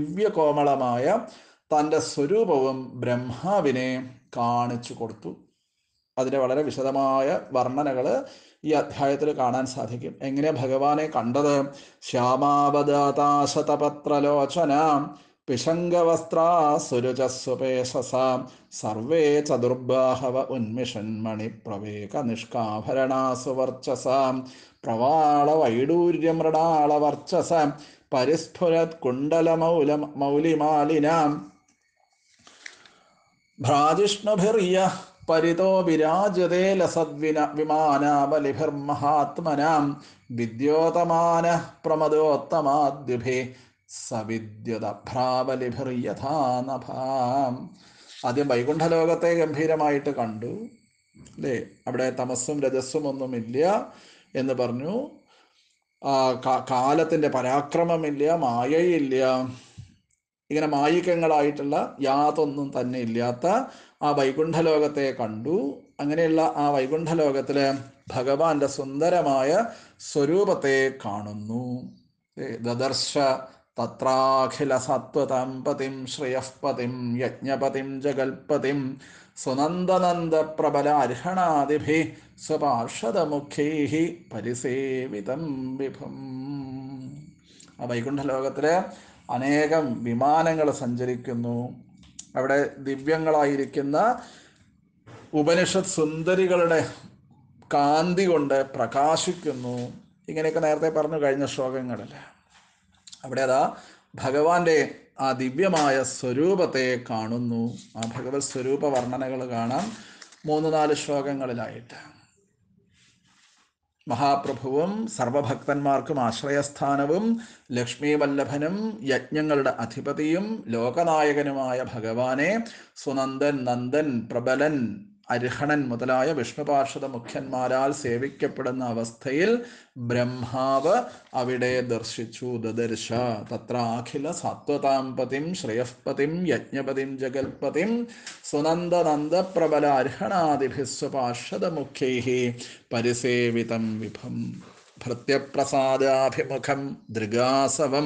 ദിവ്യകോമളമായ തൻ്റെ സ്വരൂപവും ബ്രഹ്മാവിനെ കാണിച്ചു കൊടുത്തു. അതിൻ്റെ വളരെ വിശദമായ വർണ്ണനകൾ ഈ അധ്യായത്തിൽ കാണാൻ സാധിക്കും. എങ്ങനെയാണ് ഭഗവാനെ കണ്ടത്? ശ്യാമാവദാതാശതപത്രലോചന പിശങ്കവസ്ത്രാസുരുചസ്വപേശസ സർവേ ചതുർബാഹവ ഉന്മിഷന്മണിപ്രവേക നിഷ്കാഭരണാസു വർച്ചസ പ്രവാള വൈഡൂര്യമൃണാളവർച്ചസ പരിസ്ഫുരത് കുണ്ടലമൗലിമാലിനാം ഭ്രാജിഷ്ണുഭിർയ പരിതോ വിരാജതേ വിമാനാബലിഭിർമഹാത്മനാം വിദ്യോതമാന പ്രമദോത്തമാദ്യുഭി സവിദ്യുതഭ്രാബലിഭിർയഥാനഭാം. ആദ്യം വൈകുണ്ഠലോകത്തെ ഗംഭീരമായിട്ട് കണ്ടു, അല്ലേ? അവിടെ തമസ്സും രജസ്സും ഒന്നുമില്ല എന്ന് പറഞ്ഞു. കാലത്തിൻ്റെ പരാക്രമമില്ല, മായയില്ല, ഇങ്ങനെ മായികങ്ങളായിട്ടുള്ള യാതൊന്നും തന്നെ ഇല്ലാത്ത ആ വൈകുണ്ഠലോകത്തെ കണ്ടു. അങ്ങനെയുള്ള ആ വൈകുണ്ഠലോകത്തിൽ ഭഗവാന്റെ സുന്ദരമായ സ്വരൂപത്തെ കാണുന്നു. ദദർശ തത്രാഖില സത്വതം പതിം ശ്രേയഃപതിം യജ്ഞപതിം ജഗൽപതിം സുനന്ദനന്ദ പ്രബല അർഹണാദിഭി സ്വപാർഷദമുഖൈഃ പരിസേവിതം വിഭും. ആ വൈകുണ്ഠലോകത്തിൽ അനേകം വിമാനങ്ങൾ സഞ്ചരിക്കുന്നു. അവിടെ ദിവ്യങ്ങളായിരിക്കുന്ന ഉപനിഷത്ത് സുന്ദരികളുടെ കാന്തി കൊണ്ട് പ്രകാശിക്കുന്നു. ഇങ്ങനെയൊക്കെ നേരത്തെ പറഞ്ഞു കഴിഞ്ഞ ശ്ലോകങ്ങളിൽ. അവിടെ അതാ ഭഗവാന്റെ ആ ദിവ്യമായ സ്വരൂപത്തെ കാണുന്നു. ആ ഭഗവത് സ്വരൂപ വർണ്ണനകൾ കാണാം 3-4 ശ്ലോകങ്ങളിലായിട്ട്. മഹാപ്രഭുവും സർവഭക്തന്മാർക്കും ആശ്രയസ്ഥാനവും ലക്ഷ്മീവല്ലഭനും യജ്ഞങ്ങളുടെ അധിപതിയും ലോകനായകനുമായ ഭഗവാനെ സുനന്ദൻ, നന്ദൻ, പ്രബലൻ, അരിഹണൻ മുതലായ വിഷ്ണുപാർഷദ മുഖ്യന്മാരാൽ സേവിക്കപ്പെടുന്ന അവസ്ഥയിൽ ബ്രഹ്മാവ് അവിടെ ദർശിച്ചു. ദദർശ തത്ര അഖില സാത്വതാംപതിം ശ്രേയഃപതിം യജ്ഞപതിം ജഗൽപതിം സുനന്ദനന്ദ പ്രബല അർഹണാദിഭിസ്വപാർഷദ മുഖ്യൈഃ പരിസേവിതം വിഭം. ഭൃത്യപ്രസാദാഭിമുഖം ദൃഗാസവം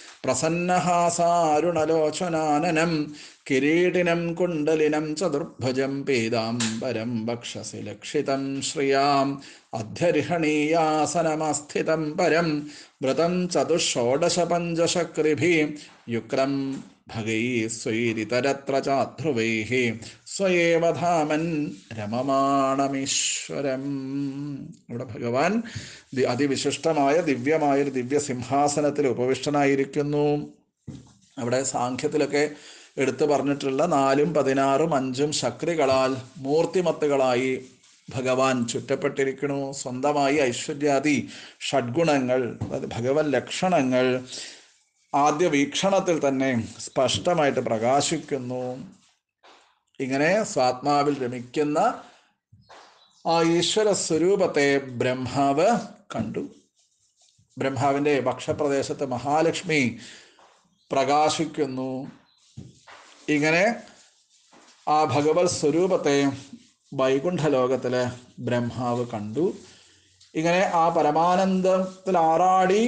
പ്രസന്നഹാസാരുണലോചനാനനം കിരീടിനം കുണ്ടലിനം ചതുർഭുജം പീതാംബരം വക്ഷസി ലക്ഷിതം ശ്രിയാം അധ്യർഹണീയാസനമസ്ഥിതം പരം വൃതം ചതുഷോഡശ പഞ്ചശക്രിഭി യുക്രം ഭഗൈഃ സ്വൈരിതരത്ര ചാധ്രുവൈഃ സ്വയേവ ധാമൻ രമമാണമീശ്വരം. ഇവിടെ ഭഗവാൻ അതിവിശിഷ്ടമായ ദിവ്യമായൊരു ദിവ്യസിംഹാസനത്തിൽ ഉപവിഷ്ടനായിരിക്കുന്നു. അവിടെ സാഖ്യത്തിലൊക്കെ എടുത്തു പറഞ്ഞിട്ടുള്ള 4ഉം 16ഉം 5ഉം ശക്തികളാൽ മൂർത്തിമത്തുകളായി ഭഗവാൻ ചുറ്റപ്പെട്ടിരിക്കുന്നു. സ്വന്തമായി ഐശ്വര്യാദി ഷഡ്ഗുണങ്ങൾ, അതായത് ഭഗവത് ലക്ഷണങ്ങൾ ആദ്യ വീക്ഷണത്തിൽ തന്നെ സ്പഷ്ടമായിട്ട് പ്രകാശിക്കുന്നു. ഇങ്ങനെ സ്വാത്മാവിൽ രമിക്കുന്ന ആ ഈശ്വര സ്വരൂപത്തെ ബ്രഹ്മാവ് കണ്ടു. ബ്രഹ്മാവിൻ്റെ വക്ഷപ്രദേശത്ത് മഹാലക്ഷ്മി പ്രകാശിക്കുന്നു. ഇങ്ങനെ ആ ഭഗവത് സ്വരൂപത്തെ വൈകുണ്ഠലോകത്തിൽ ബ്രഹ്മാവ് കണ്ടു. ഇങ്ങനെ ആ പരമാനന്ദത്തിൽ ആറാടി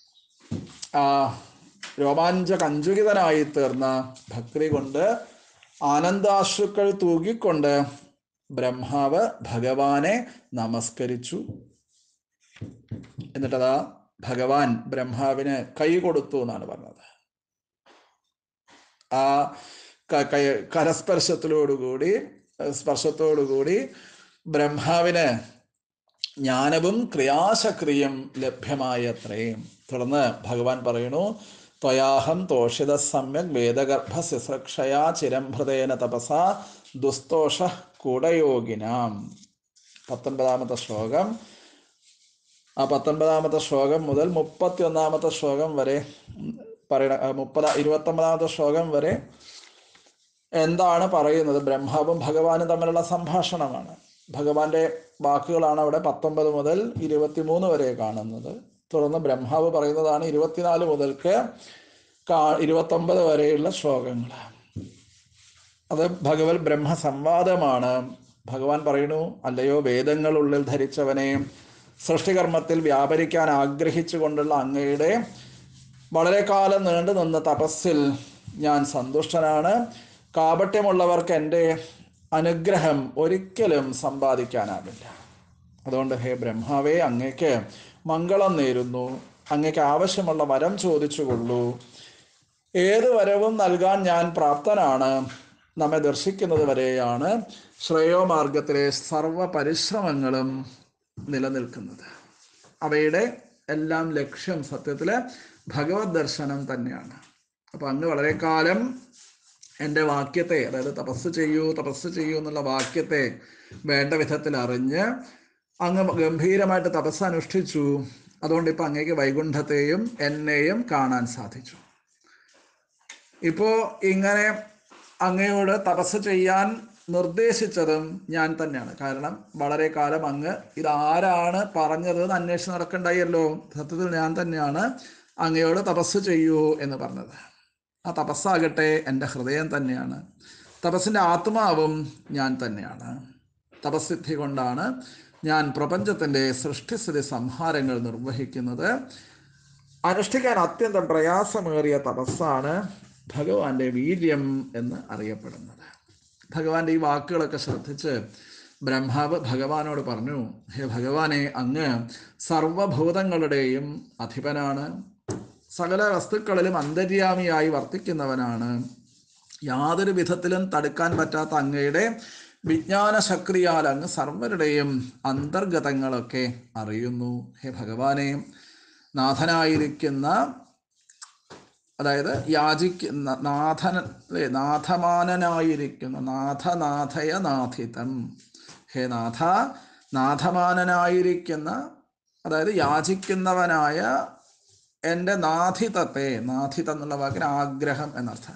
രോമാഞ്ചകഞ്ചുകിതനായി തീർന്ന ഭക്തി കൊണ്ട് ആനന്ദാശ്രുക്കൾ തൂകിക്കൊണ്ട് ബ്രഹ്മാവ് ഭഗവാനെ നമസ്കരിച്ചു. എന്നിട്ടതാ ഭഗവാൻ ബ്രഹ്മാവിന് കൈ കൊടുത്തു എന്നാണ് പറഞ്ഞത്. ആ സ്പർശത്തോടുകൂടി ബ്രഹ്മാവിന് ജ്ഞാനവും ക്രിയാശക്രിയും ലഭ്യമായ അത്രയും. തുടർന്ന് ഭഗവാൻ പറയുന്നു, ത്വയാഹം തോഷിത സമ്യക് വേദഗർഭ ശുശ്രക്ഷയാ ചിരംഭൃതേന തപസ ദുസ്തോഷ കൂടയോഗിനാം. 19-ാമത്തെ ശ്ലോകം. ആ 19-ാമത്തെ ശ്ലോകം മുതൽ 31-ാമത്തെ ശ്ലോകം വരെ പറയണ 29-ാമത്തെ ശ്ലോകം വരെ എന്താണ് പറയുന്നത്? ബ്രഹ്മാവും ഭഗവാനും തമ്മിലുള്ള സംഭാഷണമാണ്. ഭഗവാന്റെ വാക്കുകളാണ് അവിടെ 19 മുതൽ 23 വരെ കാണുന്നത്. തുടർന്ന് ബ്രഹ്മാവ് പറയുന്നതാണ് 24 മുതൽക്ക് 29 വരെയുള്ള ശ്ലോകങ്ങൾ. അത് ഭഗവത് ബ്രഹ്മ സംവാദമാണ്. ഭഗവാൻ പറയുന്നു, അല്ലയോ വേദങ്ങളുള്ളിൽ ധരിച്ചവനെ, സൃഷ്ടികർമ്മത്തിൽ വ്യാപരിക്കാൻ ആഗ്രഹിച്ചു കൊണ്ടുള്ള അങ്ങയുടെ വളരെ കാലം നീണ്ടു നിന്ന തപസ്സിൽ ഞാൻ സന്തുഷ്ടനാണ്. കാപട്യമുള്ളവർക്ക് എൻ്റെ അനുഗ്രഹം ഒരിക്കലും സമ്പാദിക്കാനാവില്ല. അതുകൊണ്ട് ഹേ ബ്രഹ്മാവേ, അങ്ങേക്ക് മംഗളം നേരുന്നു. അങ്ങേക്ക് ആവശ്യമുള്ള വരം ചോദിച്ചുകൊള്ളൂ. ഏത് വരവും നൽകാൻ ഞാൻ പ്രാപ്തനാണ്. നമ്മെ ദർശിക്കുന്നത് വരെയാണ് ശ്രേയോമാർഗത്തിലെ സർവ പരിശ്രമങ്ങളും നിലനിൽക്കുന്നത്. അവയുടെ എല്ലാം ലക്ഷ്യം സത്യത്തിൽ ഭഗവത് ദർശനം തന്നെയാണ്. അപ്പം അങ്ങ് വളരെ കാലം എൻ്റെ വാക്യത്തെ, അതായത് തപസ് ചെയ്യൂ തപസ് ചെയ്യൂ എന്നുള്ള വാക്യത്തെ വേണ്ട വിധത്തിൽ അറിഞ്ഞ് അങ്ങ് ഗംഭീരമായിട്ട് തപസ് അനുഷ്ഠിച്ചു. അതുകൊണ്ട് ഇപ്പം അങ്ങേക്ക് വൈകുണ്ഠത്തെയും എന്നെയും കാണാൻ സാധിച്ചു. ഇപ്പോൾ ഇങ്ങനെ അങ്ങയോട് തപസ് ചെയ്യാൻ നിർദ്ദേശിച്ചതും ഞാൻ തന്നെയാണ്. കാരണം വളരെ കാലം അങ്ങ് ഇതാരാണ് പറഞ്ഞത് എന്ന് അന്വേഷിച്ച് നടക്കണ്ടായല്ലോ. സത്യത്തിൽ ഞാൻ തന്നെയാണ് അങ്ങയോട് തപസ് ചെയ്യൂ എന്ന് പറഞ്ഞത്. ആ തപസ്സാകട്ടെ എൻ്റെ ഹൃദയം തന്നെയാണ്. തപസ്സിൻ്റെ ആത്മാവും ഞാൻ തന്നെയാണ്. തപസ്സിദ്ധി കൊണ്ടാണ് ഞാൻ പ്രപഞ്ചത്തിൻ്റെ സൃഷ്ടിസ്ഥിതി സംഹാരങ്ങൾ നിർവഹിക്കുന്നത്. അനുഷ്ഠിക്കാൻ അത്യന്തം പ്രയാസമേറിയ തപസ്സാണ് ഭഗവാന്റെ വീര്യം എന്ന് അറിയപ്പെടുന്നത്. ഭഗവാന്റെ ഈ വാക്കുകളൊക്കെ ശ്രദ്ധിച്ച് ബ്രഹ്മാവ് ഭഗവാനോട് പറഞ്ഞു, ഹേ ഭഗവാനെ, അങ്ങ് സർവഭൂതങ്ങളുടെയും അധിപനാണ്. സകല വസ്തുക്കളിലും അന്തര്യാമിയായി വർത്തിക്കുന്നവനാണ്. യാതൊരു വിധത്തിലും തടുക്കാൻ പറ്റാത്ത അങ്ങയുടെ വിജ്ഞാന ശക്തിയാൽ അങ്ങ് സർവരുടെയും അന്തർഗതങ്ങളൊക്കെ അറിയുന്നു. ഹേ ഭഗവാനെ, നാഥനായിരിക്കുന്ന, അതായത് യാചിക്കുന്ന നാഥമാനനായിരിക്കുന്ന, നാഥനാഥയ നാഥിതം, ഹേ നാഥ, നാഥമാനനായിരിക്കുന്ന, അതായത് യാചിക്കുന്നവനായ എൻ്റെ നാഥിതത്തെ, നാഥിതം എന്നുള്ള വാക്കിന് ആഗ്രഹം എന്നർത്ഥം,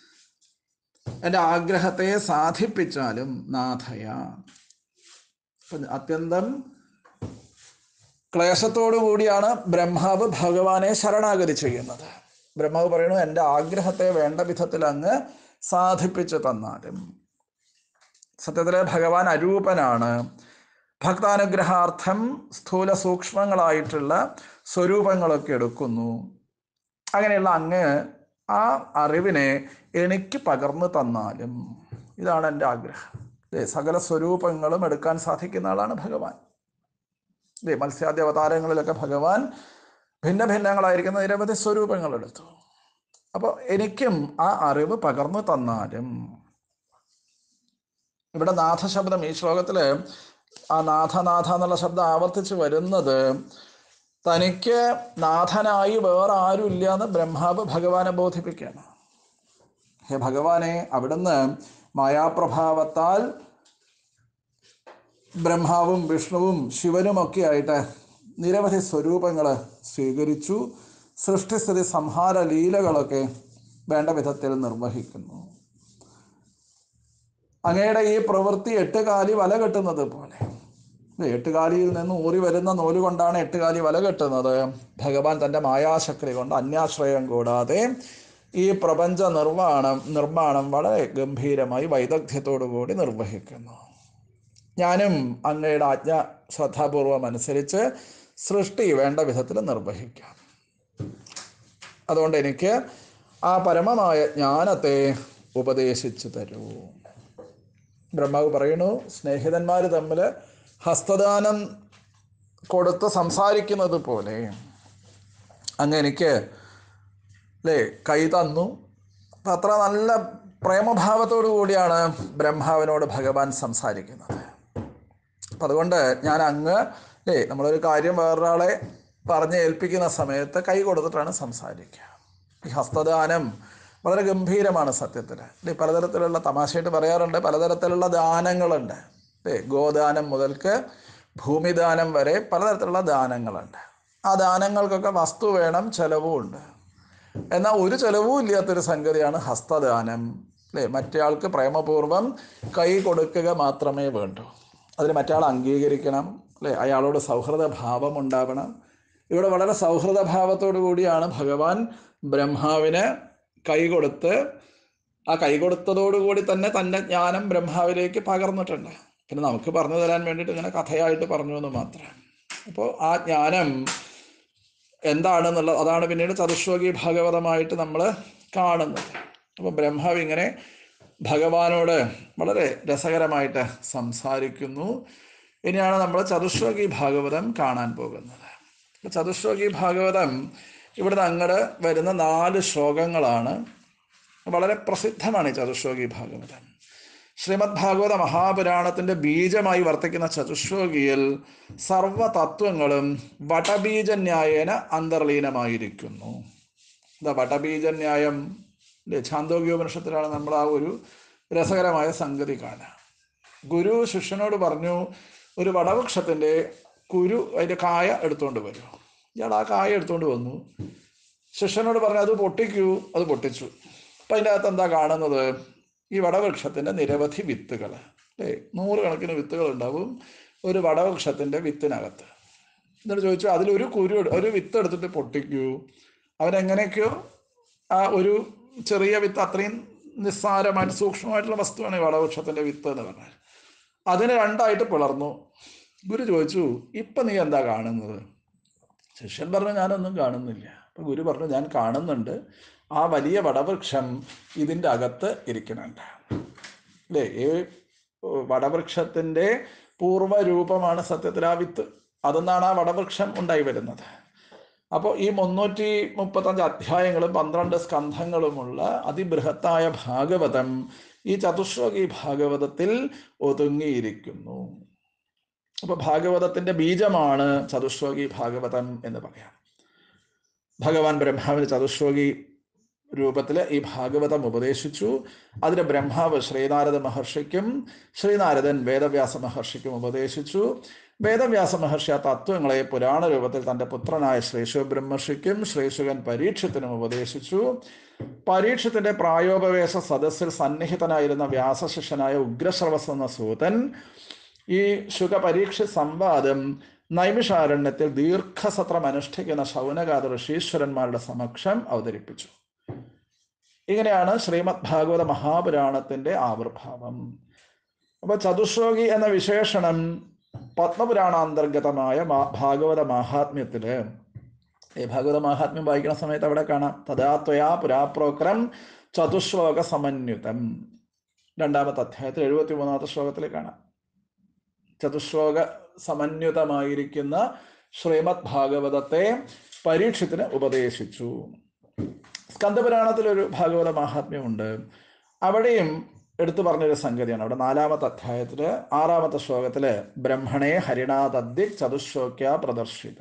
എൻ്റെ ആഗ്രഹത്തെ സാധിപ്പിച്ചാലും നാഥയ. അത്യന്തം ക്ലേശത്തോടു കൂടിയാണ് ബ്രഹ്മാവ് ഭഗവാനെ ശരണാഗതി ചെയ്യുന്നത്. ബ്രഹ്മാവ് പറയുന്നു, എൻ്റെ ആഗ്രഹത്തെ വേണ്ട വിധത്തിൽ അങ്ങ് സാധിപ്പിച്ചു തന്നാലും. സത്യത്തിലെ ഭഗവാൻ അരൂപനാണ്. ഭക്താനുഗ്രഹാർത്ഥം സ്ഥൂല സൂക്ഷ്മങ്ങളായിട്ടുള്ള സ്വരൂപങ്ങളൊക്കെ എടുക്കുന്നു. അങ്ങനെയുള്ള അങ്ങ് ആ അറിവിനെ എനിക്ക് പകർന്നു തന്നാലും. ഇതാണ് എൻ്റെ ആഗ്രഹം. സകല സ്വരൂപങ്ങളും എടുക്കാൻ സാധിക്കുന്ന ആളാണ് ഭഗവാൻ. മത്സ്യാദ്യ അവതാരങ്ങളിലൊക്കെ ഭഗവാൻ ഭിന്ന ഭിന്നങ്ങളായിരിക്കുന്ന നിരവധി സ്വരൂപങ്ങൾ എടുത്തു. അപ്പോൾ എനിക്കും ആ അറിവ് പകർന്നു തന്നാലും. ഇവിടെ നാഥശബ്ദം, ഈ ശ്ലോകത്തില് ആ നാഥനാഥ എന്നുള്ള ശബ്ദം ആവർത്തിച്ച് വരുന്നത് തനിക്ക് നാഥനായി വേറെ ആരും ഇല്ല എന്ന് ബ്രഹ്മാവ് ഭഗവാനെ ബോധിപ്പിക്കുകയാണ്. ഹേ ഭഗവാനെ, അവിടുന്ന് മായാപ്രഭാവത്താൽ ബ്രഹ്മാവും വിഷ്ണുവും ശിവനുമൊക്കെ ആയിട്ട് നിരവധി സ്വരൂപങ്ങൾ സ്വീകരിച്ചു. സൃഷ്ടിസ്ഥിതി സംഹാര ലീലകളൊക്കെ വേണ്ട വിധത്തിൽ നിർവഹിക്കുന്നു. അങ്ങയുടെ ഈ പ്രവൃത്തി എട്ടുകാലി വല കെട്ടുന്നത് പോലെ, എട്ടുകാലിയിൽ നിന്ന് ഊറി വരുന്ന നൂല് കൊണ്ടാണ് എട്ടുകാലി വല കെട്ടുന്നത്. ഭഗവാൻ തൻ്റെ മായാശക്തി കൊണ്ട് അന്യാശ്രയം കൂടാതെ ഈ പ്രപഞ്ച നിർമ്മാണം വളരെ ഗംഭീരമായി വൈദഗ്ധ്യത്തോടു കൂടി നിർവഹിക്കുന്നു. ഞാനും അങ്ങയുടെ ആജ്ഞ ശ്രദ്ധാപൂർവം അനുസരിച്ച് സൃഷ്ടി വേണ്ട വിധത്തിൽ നിർവഹിക്കാം. അതുകൊണ്ട് എനിക്ക് ആ പരമമായ ജ്ഞാനത്തെ ഉപദേശിച്ചു തരൂ. ബ്രഹ്മാവ് പറയുന്നു, സ്നേഹിതന്മാർ തമ്മിൽ ഹസ്തദാനം കൊടുത്ത് സംസാരിക്കുന്നത് പോലെ അങ്ങ് എനിക്ക് കൈ തന്നു. അപ്പം അത്ര നല്ല പ്രേമഭാവത്തോടു കൂടിയാണ് ബ്രഹ്മാവിനോട് ഭഗവാൻ സംസാരിക്കുന്നത്. അപ്പം അതുകൊണ്ട് ഞാൻ അങ്ങ് നമ്മളൊരു കാര്യം വേറൊരാളെ പറഞ്ഞ് ഏൽപ്പിക്കുന്ന സമയത്ത് കൈ കൊടുത്തിട്ടാണ് സംസാരിക്കുക. ഈ ഹസ്തദാനം വളരെ ഗംഭീരമാണ് സത്യത്തിൽ. പലതരത്തിലുള്ള, തമാശയായിട്ട് പറയാറുണ്ട്, പലതരത്തിലുള്ള ദാനങ്ങളുണ്ട്. ഗോദാനം മുതൽക്ക് ഭൂമിദാനം വരെ പലതരത്തിലുള്ള ദാനങ്ങളുണ്ട്. ആ ദാനങ്ങൾക്കൊക്കെ വസ്തു വേണം, ചെലവും ഉണ്ട്. എന്നാൽ ഒരു ചെലവും ഇല്ലാത്തൊരു സംഗതിയാണ് ഹസ്തദാനം. മറ്റേയാൾക്ക് പ്രേമപൂർവം കൈ കൊടുക്കുക മാത്രമേ വേണ്ടൂ. അതിന് മറ്റയാൾ അംഗീകരിക്കണം, അയാളോട് സൗഹൃദ ഭാവം ഉണ്ടാവണം. ഇവിടെ വളരെ സൗഹൃദ ഭാവത്തോടു കൂടിയാണ് ഭഗവാൻ ബ്രഹ്മാവിന് കൈ കൊടുത്ത്, ആ കൈ കൊടുത്തതോടുകൂടി തന്നെ തൻ്റെ ജ്ഞാനം ബ്രഹ്മാവിലേക്ക് പകർന്നിട്ടുണ്ട്. പിന്നെ നമുക്ക് പറഞ്ഞു തരാൻ വേണ്ടിയിട്ട് ഇങ്ങനെ കഥയായിട്ട് പറഞ്ഞു എന്ന് മാത്രം. അപ്പോൾ ആ ജ്ഞാനം എന്താണെന്നുള്ളത് അതാണ് പിന്നീട് ചതുശ്ലോകി ഭാഗവതമായിട്ട് നമ്മൾ കാണുന്നത്. അപ്പോൾ ബ്രഹ്മാവ് ഇങ്ങനെ ഭഗവാനോട് വളരെ രസകരമായിട്ട് സംസാരിക്കുന്നു. ഇനിയാണ് നമ്മൾ ചതുശ്ലോകി ഭാഗവതം കാണാൻ പോകുന്നത്. ചതുശ്ലോകി ഭാഗവതം ഇവിടുന്ന് അങ്ങോട്ട് വരുന്ന 4 ശ്ലോകങ്ങളാണ്. വളരെ പ്രസിദ്ധമാണ് ഈ ചതുശ്ലോകി ഭാഗവതം. ശ്രീമദ് ഭാഗവത മഹാപുരാണത്തിൻ്റെ ബീജമായി വർത്തിക്കുന്ന ചതുശ്ലോകിയിൽ സർവതത്വങ്ങളും വടബീജന്യായേന അന്തർലീനമായിരിക്കുന്നു. എന്താ വടബീജന്യായം? ഛാന്തോഗ്യോപനിഷത്തിലാണ് നമ്മൾ ആ ഒരു രസകരമായ സംഗതി കാണുക. ഗുരു ശിഷ്യനോട് പറഞ്ഞു, ഒരു വടവൃക്ഷത്തിൻ്റെ കുരു, അതിൻ്റെ കായ എടുത്തുകൊണ്ട് വരൂ. ഇയാൾ ആ കായ എടുത്തുകൊണ്ട് വന്നു. ശിഷ്യനോട് പറഞ്ഞു അത് പൊട്ടിക്കൂ. അത് പൊട്ടിച്ചു. അപ്പം അതിൻ്റെ അകത്ത് എന്താ കാണുന്നത്? ഈ വടവൃക്ഷത്തിൻ്റെ നിരവധി വിത്തുകൾ, അല്ലേ? 100 കണക്കിന് വിത്തുകൾ ഉണ്ടാവും ഒരു വടവൃക്ഷത്തിൻ്റെ വിത്തിനകത്ത്. എന്നിട്ട് ചോദിച്ചു, അതിലൊരു ഒരു വിത്ത് എടുത്തിട്ട് പൊട്ടിക്കൂ. അവനെങ്ങനെയൊക്കെയോ ആ ഒരു ചെറിയ വിത്ത്, അത്രയും നിസ്സാരമായിട്ട് സൂക്ഷ്മമായിട്ടുള്ള വസ്തുവാണ് ഈ വടവൃക്ഷത്തിൻ്റെ വിത്ത് എന്ന് പറഞ്ഞാൽ. അതിനെ 2ആയിട്ട് പിളർന്നു. ഗുരു ചോദിച്ചു, ഇപ്പം നീ എന്താ കാണുന്നത്? ശിഷ്യൻ പറഞ്ഞു, ഞാനൊന്നും കാണുന്നില്ല. അപ്പം ഗുരു പറഞ്ഞു, ഞാൻ കാണുന്നുണ്ട്. ആ വലിയ വടവൃക്ഷം ഇതിൻ്റെ അകത്ത് ഇരിക്കുന്നുണ്ട്, അല്ലേ? ഈ വടവൃക്ഷത്തിൻ്റെ പൂർവ്വരൂപമാണ് സത്യത്തിൽ ആ വിത്ത്. അതെന്നാണ് ആ വടവൃക്ഷം ഉണ്ടായി വരുന്നത്. അപ്പോൾ ഈ 335 അധ്യായങ്ങളും 12 സ്കന്ധങ്ങളുമുള്ള അതിബൃഹത്തായ ഭാഗവതം ഈ ചതുശ്ലോകി ഭാഗവതത്തിൽ ഒതുങ്ങിയിരിക്കുന്നു. അപ്പോൾ ഭാഗവതത്തിൻ്റെ ബീജമാണ് ചതുശ്ലോകി ഭാഗവതം എന്ന് പറയാം. ഭഗവാൻ ബ്രഹ്മാവിന് ചതുശ്ലോകി രൂപത്തിൽ ഈ ഭാഗവതം ഉപദേശിച്ചു. അതിന് ബ്രഹ്മാവ് ശ്രീനാരദ മഹർഷിക്കും, ശ്രീനാരദൻ വേദവ്യാസ മഹർഷിക്കും ഉപദേശിച്ചു. വേദവ്യാസ മഹർഷി ആ തത്വങ്ങളെ പുരാണ രൂപത്തിൽ തൻ്റെ പുത്രനായ ശ്രീശുക ബ്രഹ്മർഷിക്കും ശ്രീശുകൻ പരീക്ഷത്തിനും ഉപദേശിച്ചു. പരീക്ഷത്തിൻ്റെ പ്രായോപവേശ സദസ്സിൽ സന്നിഹിതനായിരുന്ന വ്യാസശിഷ്യനായ ഉഗ്രശ്രവസ് എന്ന സൂതൻ ഈ ശുകപരീക്ഷ സംവാദം നൈമിഷാരണ്യത്തിൽ ദീർഘസത്രം അനുഷ്ഠിക്കുന്ന ശൗനകാദ ഋഷീശ്വരന്മാരുടെ സമക്ഷം അവതരിപ്പിച്ചു. ഇങ്ങനെയാണ് ശ്രീമദ് ഭാഗവത മഹാപുരാണത്തിൻ്റെ ആവിർഭാവം. അപ്പോൾ ചതുശ്ലോകി എന്ന വിശേഷണം പത്മപുരാണാന്തർഗതമായ ഭാഗവത മാഹാത്മ്യത്തിൽ, ഈ ഭാഗവത മാഹാത്മ്യം വായിക്കുന്ന സമയത്ത് അവിടെ കാണാം, തഥാത്വയാ പുരാപ്രോക്രം ചതുശ്ലോക സമന്വിതം. 2-ാമത്തെ അധ്യായത്തിൽ 73-ാമത്തെ ശ്ലോകത്തിൽ കാണാം. ചതുശ്ലോക സമന്വിതമായിരിക്കുന്ന ശ്രീമദ് ഭാഗവതത്തെ പരീക്ഷത്തിന് ഉപദേശിച്ചു. സ്കന്ദപുരാണത്തിലൊരു ഭാഗവത മാഹാത്മ്യമുണ്ട്. അവിടെയും എടുത്തു പറഞ്ഞൊരു സംഗതിയാണ്. അവിടെ 4-ാമത്തെ അധ്യായത്തിൽ 6-ാമത്തെ ശ്ലോകത്തിൽ ബ്രഹ്മണേ ഹരിണാതദ്യ ചതുശ്ലോക്യ പ്രദർശിത.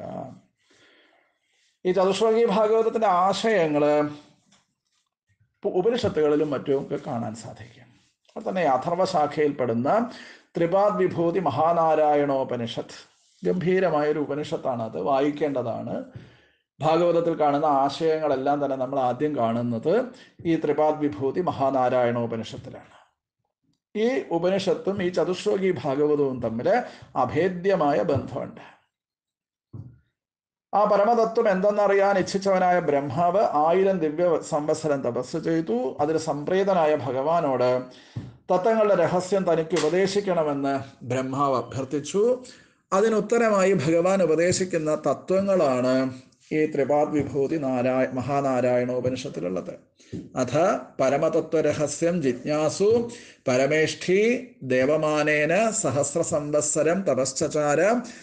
ഈ ചതുശ്ലോകി ഭാഗവതത്തിൻ്റെ ആശയങ്ങൾ ഉപനിഷത്തുകളിലും മറ്റുമൊക്കെ കാണാൻ സാധിക്കും. അപ്പോൾ തന്നെ അഥർവശാഖയിൽപ്പെടുന്ന ത്രിപാദ് വിഭൂതി മഹാനാരായണോപനിഷത്ത് ഗംഭീരമായൊരു ഉപനിഷത്താണ്. അത് വായിക്കേണ്ടതാണ്. ഭാഗവതത്തിൽ കാണുന്ന ആശയങ്ങളെല്ലാം തന്നെ നമ്മൾ ആദ്യം കാണുന്നത് ഈ ത്രിപാദ് വിഭൂതി മഹാനാരായണോപനിഷത്തിലാണ്. ഈ ഉപനിഷത്തും ഈ ചതുശ്ലോകി ഭാഗവതവും തമ്മിൽ അഭേദ്യമായ ബന്ധമുണ്ട്. ആ പരമതത്വം എന്തെന്നറിയാൻ ഇച്ഛിച്ചവനായ ബ്രഹ്മാവ് 1000 ദിവ്യ സംവത്സരം തപസ് ചെയ്തു. അതിൽ സംപ്രീതനായ ഭഗവാനോട് തത്വങ്ങളുടെ രഹസ്യം തനിക്ക് ഉപദേശിക്കണമെന്ന് ബ്രഹ്മാവ് അഭ്യർത്ഥിച്ചു. അതിനുത്തരമായി ഭഗവാൻ ഉപദേശിക്കുന്ന തത്വങ്ങളാണ് ഈ ത്രിപാദ് വിഭൂതി മഹാനാരായണോപനിഷത്തിലുള്ളത്. അഥ പരമതത്വരഹസ്യം ജിജ്ഞാസു പരമേഷ്ഠി ദേവമാനേന സഹസ്ര സംവത്സരം തപശ്ചാര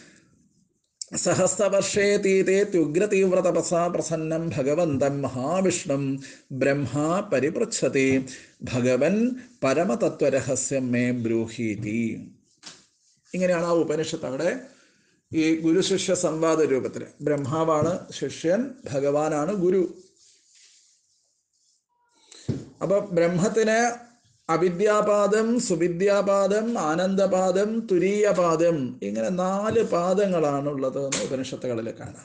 സഹസ്രവർഷേതീതേത്യുഗ്രതീവ്ര തപസാ പ്രസന്നം ഭഗവന്തം മഹാവിഷ്ണും ബ്രഹ്മ പരിപൃച്ഛതി ഭഗവൻ പരമതത്വരഹസ്യം മേ ബ്രൂഹീതി. ഇങ്ങനെയാണ് ആ ഉപനിഷത്ത്. അവിടെ ഈ ഗുരു ശിഷ്യ സംവാദ രൂപത്തിൽ ബ്രഹ്മാവാണ് ശിഷ്യൻ, ഭഗവാനാണ് ഗുരു. അപ്പൊ ബ്രഹ്മത്തിന് അവിദ്യാപാദം, സുവിദ്യാപാദം, ആനന്ദപാദം, തുരീയപാദം, ഇങ്ങനെ 4 പാദങ്ങളാണുള്ളത് എന്ന് ഉപനിഷത്തുകളിൽ കാണാം.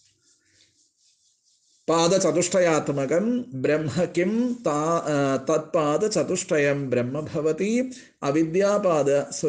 പാദചതുഷ്ടയാത്മകം ബ്രഹ്മ കിം തത്പാദ ചതുഷ്ടയം ബ്രഹ്മഭവതി അവിദ്യാപാദ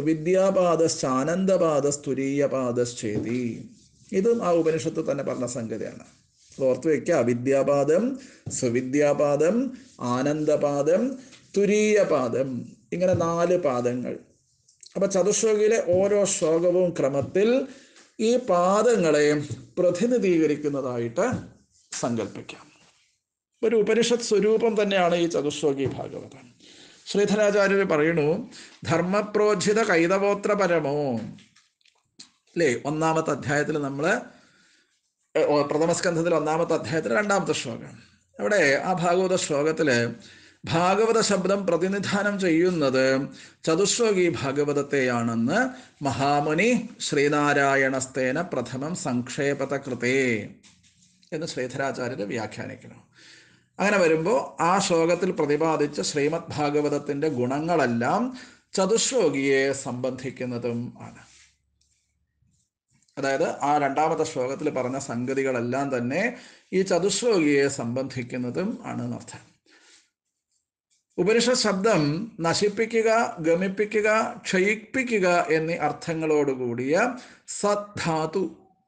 സുവിദ്യാപാദശ്ചാനന്ദപാദസ്തുരീയപാദശ്ചേതി. ഇതും ആ ഉപനിഷത്ത് തന്നെ പറഞ്ഞ സംഗതിയാണ്. ഓർത്തു വയ്ക്കുക, അവിദ്യാപാദം, സുവിദ്യാപാദം, ആനന്ദപാദം, തുരീയപാദം, ഇങ്ങനെ 4 പാദങ്ങൾ. അപ്പൊ ചതുശ്ലോകിയിലെ ഓരോ ശ്ലോകവും ക്രമത്തിൽ ഈ പാദങ്ങളെ പ്രതിനിധീകരിക്കുന്നതായിട്ട് സങ്കല്പിക്കാം. ഒരു ഉപനിഷത്ത് സ്വരൂപം തന്നെയാണ് ഈ ചതുശ്ലോകി ഭാഗവതം. ശ്രീധരാചാര്യർ പറയണു, ധർമ്മപ്രോജിത കൈതവോത്ര പരമോ അല്ലേ, ഒന്നാമത്തെ അധ്യായത്തിൽ നമ്മൾ പ്രഥമസ്കന്ധത്തിൽ ഒന്നാമത്തെ അധ്യായത്തിൽ രണ്ടാമത്തെ ശ്ലോകം. അവിടെ ആ ഭാഗവത ശ്ലോകത്തിൽ ഭാഗവത ശബ്ദം പ്രതിനിധാനം ചെയ്യുന്നത് ചതുശ്ലോകി ഭാഗവതത്തെയാണെന്ന് മഹാമുനി ശ്രീനാരായണസ്തേന പ്രഥമം സംക്ഷേപത കൃതേ എന്ന് ശ്രീധരാചാര്യർ വ്യാഖ്യാനിക്കുന്നു. അങ്ങനെ വരുമ്പോൾ ആ ശ്ലോകത്തിൽ പ്രതിപാദിച്ച ശ്രീമദ് ഭാഗവതത്തിൻ്റെ ഗുണങ്ങളെല്ലാം ചതുശ്ലോകിയെ സംബന്ധിക്കുന്നതും ആണ്. അതായത് ആ രണ്ടാമത്തെ ശ്ലോകത്തിൽ പറഞ്ഞ സംഗതികളെല്ലാം തന്നെ ഈ ചതുശ്ലോകിയെ സംബന്ധിക്കുന്നതും ആണ് എന്നർത്ഥം. ഉപനിഷത്ത് ശബ്ദം നശിപ്പിക്കുക, ഗമിപ്പിക്കുക, ക്ഷയിപ്പിക്കുക എന്നീ അർത്ഥങ്ങളോടുകൂടിയ സദ്ധാതു,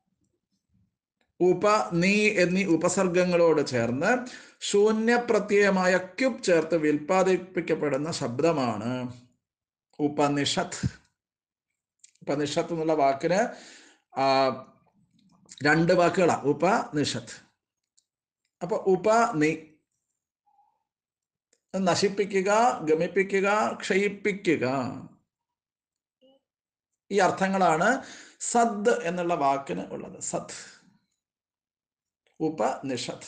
ഉപ, നീ എന്നീ ഉപസർഗങ്ങളോട് ചേർന്ന് ശൂന്യപ്രത്യയമായ ക്യുബ് ചേർത്ത് വിൽപ്പാദിപ്പിക്കപ്പെടുന്ന ശബ്ദമാണ് ഉപനിഷത്ത്. ഉപനിഷത്ത് എന്നുള്ള വാക്കിന് രണ്ട് വാക്കുകളാണ്, ഉപനിഷത്ത്. അപ്പൊ ഉപ, നീ, നശിപ്പിക്കുക, ഗമിപ്പിക്കുക, ക്ഷയിപ്പിക്കുക, ഈ അർത്ഥങ്ങളാണ് സദ് എന്നുള്ള വാക്കിന് ഉള്ളത്. സത്, ഉപനിഷത്ത്.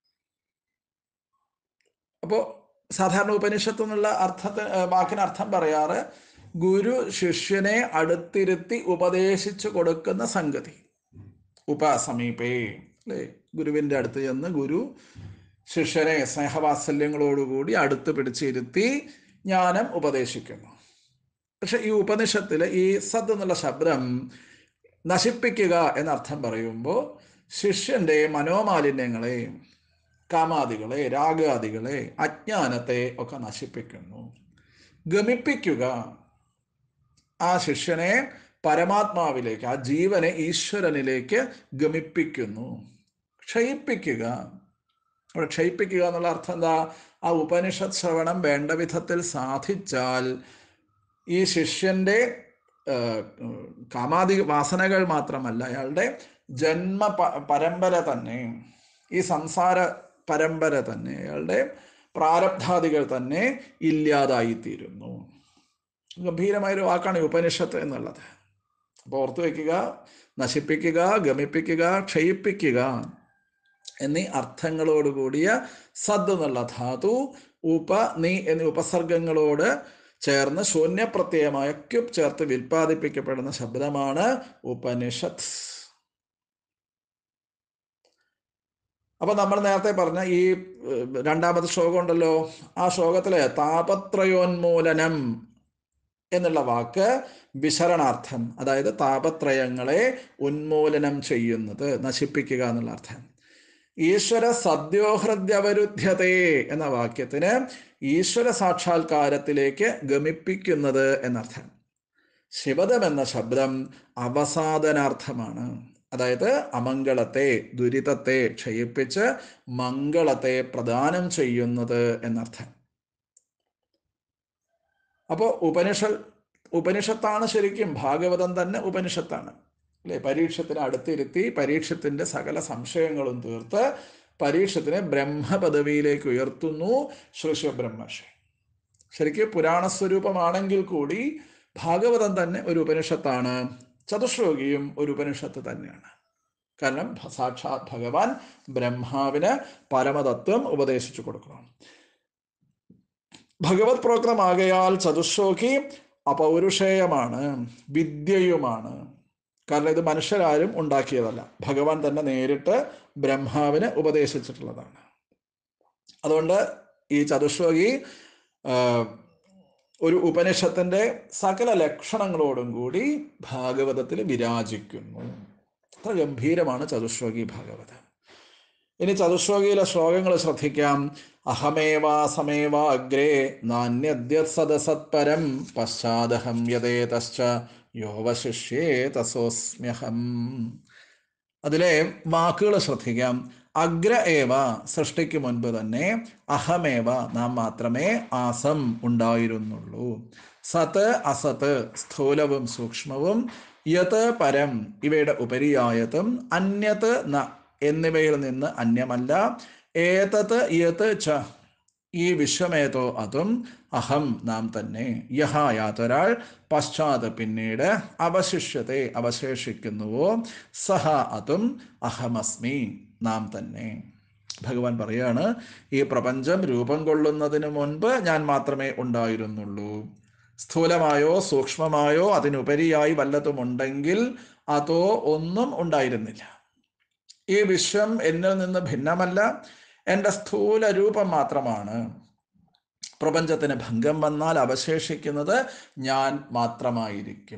അപ്പോൾ സാധാരണ ഉപനിഷത്ത് എന്നുള്ള വാക്കിന് അർത്ഥം പറയാറ് ഗുരു ശിഷ്യനെ അടുത്തിരുത്തി ഉപദേശിച്ചു കൊടുക്കുന്ന സംഗതി. ഉപസമീപേ അല്ലേ, ഗുരുവിൻ്റെ അടുത്ത് ചെന്ന് ഗുരു ശിഷ്യനെ സ്നേഹവാത്സല്യങ്ങളോടുകൂടി അടുത്ത് പിടിച്ചിരുത്തി ജ്ഞാനം ഉപദേശിക്കുന്നു. പക്ഷെ ഈ ഉപനിഷത്തിൽ ഈ സദ് എന്നുള്ള ശബ്ദം നശിപ്പിക്കുക എന്നർത്ഥം പറയുമ്പോൾ ശിഷ്യന്റെ മനോമാലിന്യങ്ങളെ, കാമാദികളെ, രാഗാദികളെ, അജ്ഞാനത്തെ ഒക്കെ നശിപ്പിക്കുന്നു. ഗമിപ്പിക്കുക, ആ ശിഷ്യനെ പരമാത്മാവിലേക്ക്, ആ ജീവനെ ഈശ്വരനിലേക്ക് ഗമിപ്പിക്കുന്നു. ക്ഷയിപ്പിക്കുക, അവിടെ ക്ഷയിപ്പിക്കുക എന്നുള്ള അർത്ഥം എന്താ? ആ ഉപനിഷത്ത് ശ്രവണം വേണ്ട വിധത്തിൽ സാധിച്ചാൽ ഈ ശിഷ്യന്റെ കാമാദി വാസനകൾ മാത്രമല്ല, അയാളുടെ ജന്മ പരമ്പര തന്നെ, ഈ സംസാര പരമ്പര തന്നെ, അയാളുടെ പ്രാരബ്ധാദികൾ തന്നെ ഇല്ലാതായിത്തീരുന്നു. ഗംഭീരമായൊരു വാക്കാണ് ഈ ഉപനിഷത്ത് എന്നുള്ളത്. അപ്പോൾ ഓർത്തു വയ്ക്കുക, നശിപ്പിക്കുക, ഗമിപ്പിക്കുക, ക്ഷയിപ്പിക്കുക എന്നീ അർത്ഥങ്ങളോടുകൂടിയ സദ് എന്നുള്ള ധാതു ഉപ, നീ എന്നീ ഉപസർഗങ്ങളോട് ചേർന്ന് ശൂന്യപ്രത്യയമായ ക്യുബ് ചേർത്ത് വിൽപ്പാദിപ്പിക്കപ്പെടുന്ന ശബ്ദമാണ് ഉപനിഷത്ത്. അപ്പൊ നമ്മൾ നേരത്തെ പറഞ്ഞ ഈ രണ്ടാമത്തെ ശ്ലോകം ഉണ്ടല്ലോ, ആ ശ്ലോകത്തിലെ താപത്രയോന്മൂലനം എന്നുള്ള വാക്ക് വിശരണാർത്ഥം, അതായത് താപത്രയങ്ങളെ ഉന്മൂലനം ചെയ്യുന്നത്, നശിപ്പിക്കുക എന്നുള്ള അർത്ഥം. ഈശ്വര സദ്യോഹൃദ്യവരുദ്ധ്യതേ എന്ന വാക്യത്തിന് ഈശ്വര സാക്ഷാത്കാരത്തിലേക്ക് ഗമിപ്പിക്കുന്നത് എന്നർത്ഥം. ശിവദം എന്ന ശബ്ദം അവസാദനാർത്ഥമാണ്, അതായത് അമംഗളത്തെ, ദുരിതത്തെ ക്ഷയിപ്പിച്ച് മംഗളത്തെ പ്രദാനം ചെയ്യുന്നത് എന്നർത്ഥം. അപ്പോൾ ഉപനിഷത്താണ് ശരിക്കും, ഭാഗവതം തന്നെ ഉപനിഷത്താണ് അല്ലേ. പരീക്ഷത്തിന് അടുത്തിരുത്തി പരീക്ഷത്തിന്റെ സകല സംശയങ്ങളും തീർത്ത് പരീക്ഷത്തിനെ ബ്രഹ്മപദവിയിലേക്ക് ഉയർത്തുന്നു ശ്രീശബ്രഹ്മർഷി. ശരിക്കും പുരാണസ്വരൂപമാണെങ്കിൽ കൂടി ഭാഗവതം തന്നെ ഒരു ഉപനിഷത്താണ്, ചതുശ്ലോകിയും ഒരു ഉപനിഷത്ത് തന്നെയാണ്. കാരണം സാക്ഷാത് ഭഗവാൻ ബ്രഹ്മാവിന് പരമതത്വം ഉപദേശിച്ചു കൊടുക്കണം. ഭഗവത് പ്രോക്തമാകയാൽ ചതുശ്ലോകി അപൗരുഷേയമാണ്, വിദ്യയുമാണ്. കാരണം ഇത് മനുഷ്യരാരും ഉണ്ടാക്കിയതല്ല, ഭഗവാൻ തന്നെ നേരിട്ട് ബ്രഹ്മാവിന് ഉപദേശിച്ചിട്ടുള്ളതാണ്. അതുകൊണ്ട് ഈ ചതുശ്ലോകി ഒരു ഉപനിഷത്തിന്റെ സകല ലക്ഷണങ്ങളോടും കൂടി ഭാഗവതത്തിൽ വിരാജിക്കുന്നു. അത്ര ഗംഭീരമാണ് ചതുശ്ലോകി ഭാഗവതം. ഇനി ചതുശ്ലോകിയിലെ ശ്ലോകങ്ങൾ ശ്രദ്ധിക്കാം. അഹമേവാസമേവ അഗ്രേ നാന്യദ്യത് സദസത്പരം പശ്ചാദഹം യതേതശ്ച യോവശിഷ്യേ തസോസ്മ്യഹം. അതിലെ വാക്കുകൾ ശ്രദ്ധിക്കാം. അഗ്ര ഏവ, സൃഷ്ടിക്ക് മുൻപ് തന്നെ, അഹമേവ, നാം മാത്രമേ, ആസം, ഉണ്ടായിരുന്നുള്ളൂ, സത് അസത്ത്, സ്ഥൂലവും സൂക്ഷ്മവും, യത് പരം, ഇവയുടെ ഉപരിയായതും, അന്യത് ന, എന്നിവയിൽ നിന്ന് അന്യമല്ല, ഏതത് യത് ച, ഈ വിശ്വമേതോ അതും, അഹം നാം തന്നെ, യഹ യാതൊരാൾ, പശ്ചാത് പിന്നീട്, അവശിഷ്യത്തെ അവശേഷിക്കുന്നുവോ, സഹ അതും, അഹമസ്മി നാം തന്നെ. ഭഗവാൻ പറയാണ്, ഈ പ്രപഞ്ചം രൂപം കൊള്ളുന്നതിന് മുൻപ് ഞാൻ മാത്രമേ ഉണ്ടായിരുന്നുള്ളൂ. സ്ഥൂലമായോ സൂക്ഷ്മമായോ അതിനുപരിയായി വല്ലതുമുണ്ടെങ്കിൽ അതോ ഒന്നും ഉണ്ടായിരുന്നില്ല. ഈ വിശ്വം എന്നിൽ നിന്ന് ഭിന്നമല്ല, എൻ്റെ സ്ഥൂല രൂപം മാത്രമാണ്. പ്രപഞ്ചത്തിന് ഭംഗം വന്നാൽ അവശേഷിക്കുന്നത് ഞാൻ മാത്രമായിരിക്കും.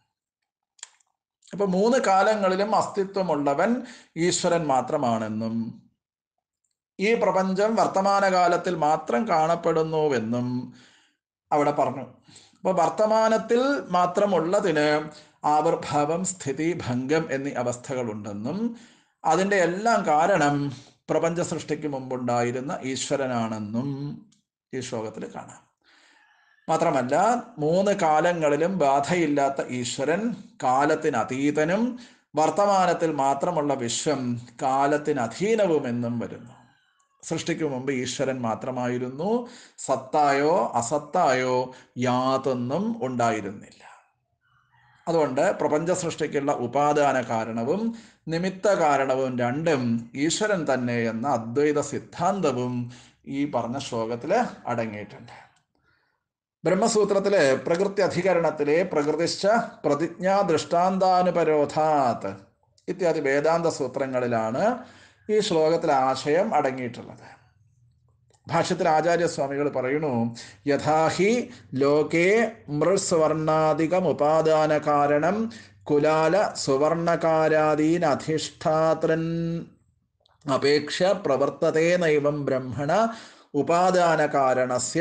അപ്പൊ 3 കാലങ്ങളിലും അസ്തിത്വമുള്ളവൻ ഈശ്വരൻ മാത്രമാണെന്നും ഈ പ്രപഞ്ചം വർത്തമാനകാലത്തിൽ മാത്രം കാണപ്പെടുന്നുവെന്നും അവിടെ പറഞ്ഞു. അപ്പൊ വർത്തമാനത്തിൽ മാത്രമുള്ളതിന് ആവിർഭാവം, സ്ഥിതി, ഭംഗം എന്നീ അവസ്ഥകളുണ്ടെന്നും അതിൻ്റെ എല്ലാം കാരണം പ്രപഞ്ച സൃഷ്ടിക്ക് മുമ്പുണ്ടായിരുന്ന ഈശ്വരനാണെന്നും ഈ ശ്ലോകത്തിൽ കാണാം. മാത്രമല്ല 3 കാലങ്ങളിലും ബാധയില്ലാത്ത ഈശ്വരൻ കാലത്തിന് അതീതനും വർത്തമാനത്തിൽ മാത്രമുള്ള വിശ്വം കാലത്തിന് അധീനവുമെന്നും വരുന്നു. സൃഷ്ടിക്കു മുമ്പ് ഈശ്വരൻ മാത്രമായിരുന്നു. സത്തായോ അസത്തായോ യാതൊന്നും ഉണ്ടായിരുന്നില്ല. അതുകൊണ്ട് പ്രപഞ്ച സൃഷ്ടിക്കുള്ള ഉപാദാന കാരണവും നിമിത്ത കാരണവും രണ്ടും ഈശ്വരൻ തന്നെ എന്ന അദ്വൈത സിദ്ധാന്തവും ഈ പറഞ്ഞ ശ്ലോകത്തിൽ അടങ്ങിയിട്ടുണ്ട്. ബ്രഹ്മസൂത്രത്തിലെ പ്രകൃതി അധികരണത്തിലെ പ്രകൃതിശ്ച പ്രതിജ്ഞാ ദൃഷ്ടാന്താനുപരോധാത് ഇത്യാദി വേദാന്ത സൂത്രങ്ങളിലാണ് ഈ ശ്ലോകത്തിലെ ആശയം അടങ്ങിയിട്ടുള്ളത്. ഭാഷ്യത്തിൽ ആചാര്യസ്വാമികൾ പറയുന്നു, യഥാഹി ലോകേ മൃസ്വർണാദികമുപാദാന കാരണം കുലാല സുവർണകാരാദീൻ അധിഷ്ഠാത്രൻ അപേക്ഷ പ്രവർത്തതേ നൈവം ബ്രഹ്മണ ഉപാദാന കാരണസ്യ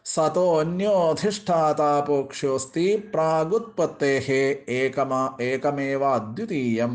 സതോന്യോധിഷ്ഠാതാപോക്ഷ്യോസ്തി പ്രാഗുത്പത്തേഃ ഏകമേവ അദ്വിതീയം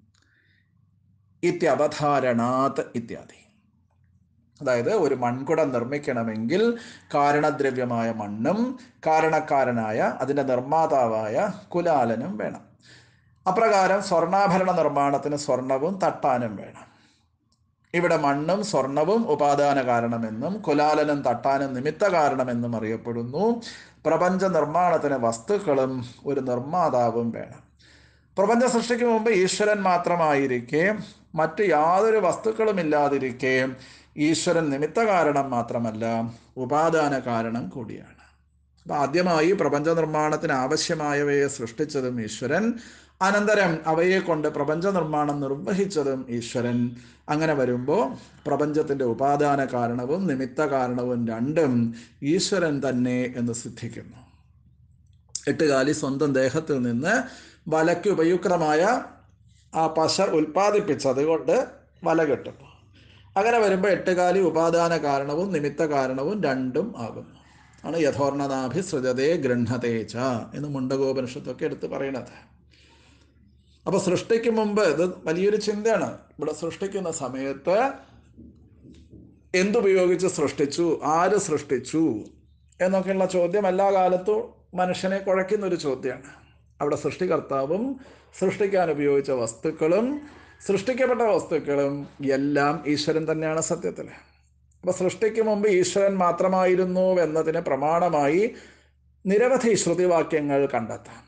ഇത്യവധാരണാത് ഇത്യാദി. അതായത് ഒരു മൺകുടം നിർമ്മിക്കണമെങ്കിൽ കാരണദ്രവ്യമായ മണ്ണും കാരണക്കാരനായ അതിൻ്റെ നിർമ്മാതാവായ കുലാലനും വേണം. അപ്രകാരം സ്വർണ്ണാഭരണ നിർമ്മാണത്തിന് സ്വർണവും തട്ടാനും വേണം. ഇവിടെ മണ്ണും സ്വർണവും ഉപാദാന കാരണമെന്നും കുലാലനും തട്ടാനും നിമിത്ത കാരണമെന്നും അറിയപ്പെടുന്നു. പ്രപഞ്ച നിർമ്മാണത്തിന് വസ്തുക്കളും ഒരു നിർമ്മാതാവും വേണം. പ്രപഞ്ച സൃഷ്ടിക്ക് മുമ്പ് ഈശ്വരൻ മാത്രമായിരിക്കെ മറ്റ് യാതൊരു വസ്തുക്കളും ഇല്ലാതിരിക്കെ ഈശ്വരൻ നിമിത്ത കാരണം മാത്രമല്ല, ഉപാദാന കാരണം കൂടിയാണ്. അപ്പം ആദ്യമായി പ്രപഞ്ച നിർമ്മാണത്തിന് ആവശ്യമായവയെ സൃഷ്ടിച്ചതും ഈശ്വരൻ, അനന്തരം അവയെ കൊണ്ട് പ്രപഞ്ച നിർമ്മാണം നിർവഹിച്ചതും ഈശ്വരൻ. അങ്ങനെ വരുമ്പോൾ പ്രപഞ്ചത്തിൻ്റെ ഉപാദാന കാരണവും നിമിത്ത കാരണവും രണ്ടും ഈശ്വരൻ തന്നെ എന്ന് സിദ്ധിക്കുന്നു. എട്ടുകാലി സ്വന്തം ദേഹത്തിൽ നിന്ന് വലയ്ക്ക് ഉപയുക്തമായ ആ പശ ഉൽപ്പാദിപ്പിച്ചത് കൊണ്ട് വല കെട്ടുന്നു. അങ്ങനെ വരുമ്പോൾ എട്ടുകാലി ഉപാദാന കാരണവും നിമിത്ത കാരണവും രണ്ടും ആകുന്നു. ആണ് യഥോർണനാഭി സൃജതേ ഗൃഹതേച്ച എന്ന് മുണ്ടകോപനിഷത്തൊക്കെ എടുത്ത് പറയണത്. അപ്പോൾ സൃഷ്ടിക്ക് മുമ്പ് ഇത് വലിയൊരു ചിന്തയാണ്. ഇവിടെ സൃഷ്ടിക്കുന്ന സമയത്ത് എന്തുപയോഗിച്ച് സൃഷ്ടിച്ചു, ആര് സൃഷ്ടിച്ചു എന്നൊക്കെയുള്ള ചോദ്യം എല്ലാ കാലത്തും മനുഷ്യനെ കുഴയ്ക്കുന്നൊരു ചോദ്യമാണ്. അവിടെ സൃഷ്ടികർത്താവും സൃഷ്ടിക്കാൻ ഉപയോഗിച്ച വസ്തുക്കളും സൃഷ്ടിക്കപ്പെട്ട വസ്തുക്കളും എല്ലാം ഈശ്വരൻ തന്നെയാണ് സത്യത്തിൽ. അപ്പോൾ സൃഷ്ടിക്ക് മുമ്പ് ഈശ്വരൻ മാത്രമായിരുന്നു എന്നതിന് പ്രമാണമായി നിരവധി ശ്രുതിവാക്യങ്ങൾ കണ്ടെത്താം.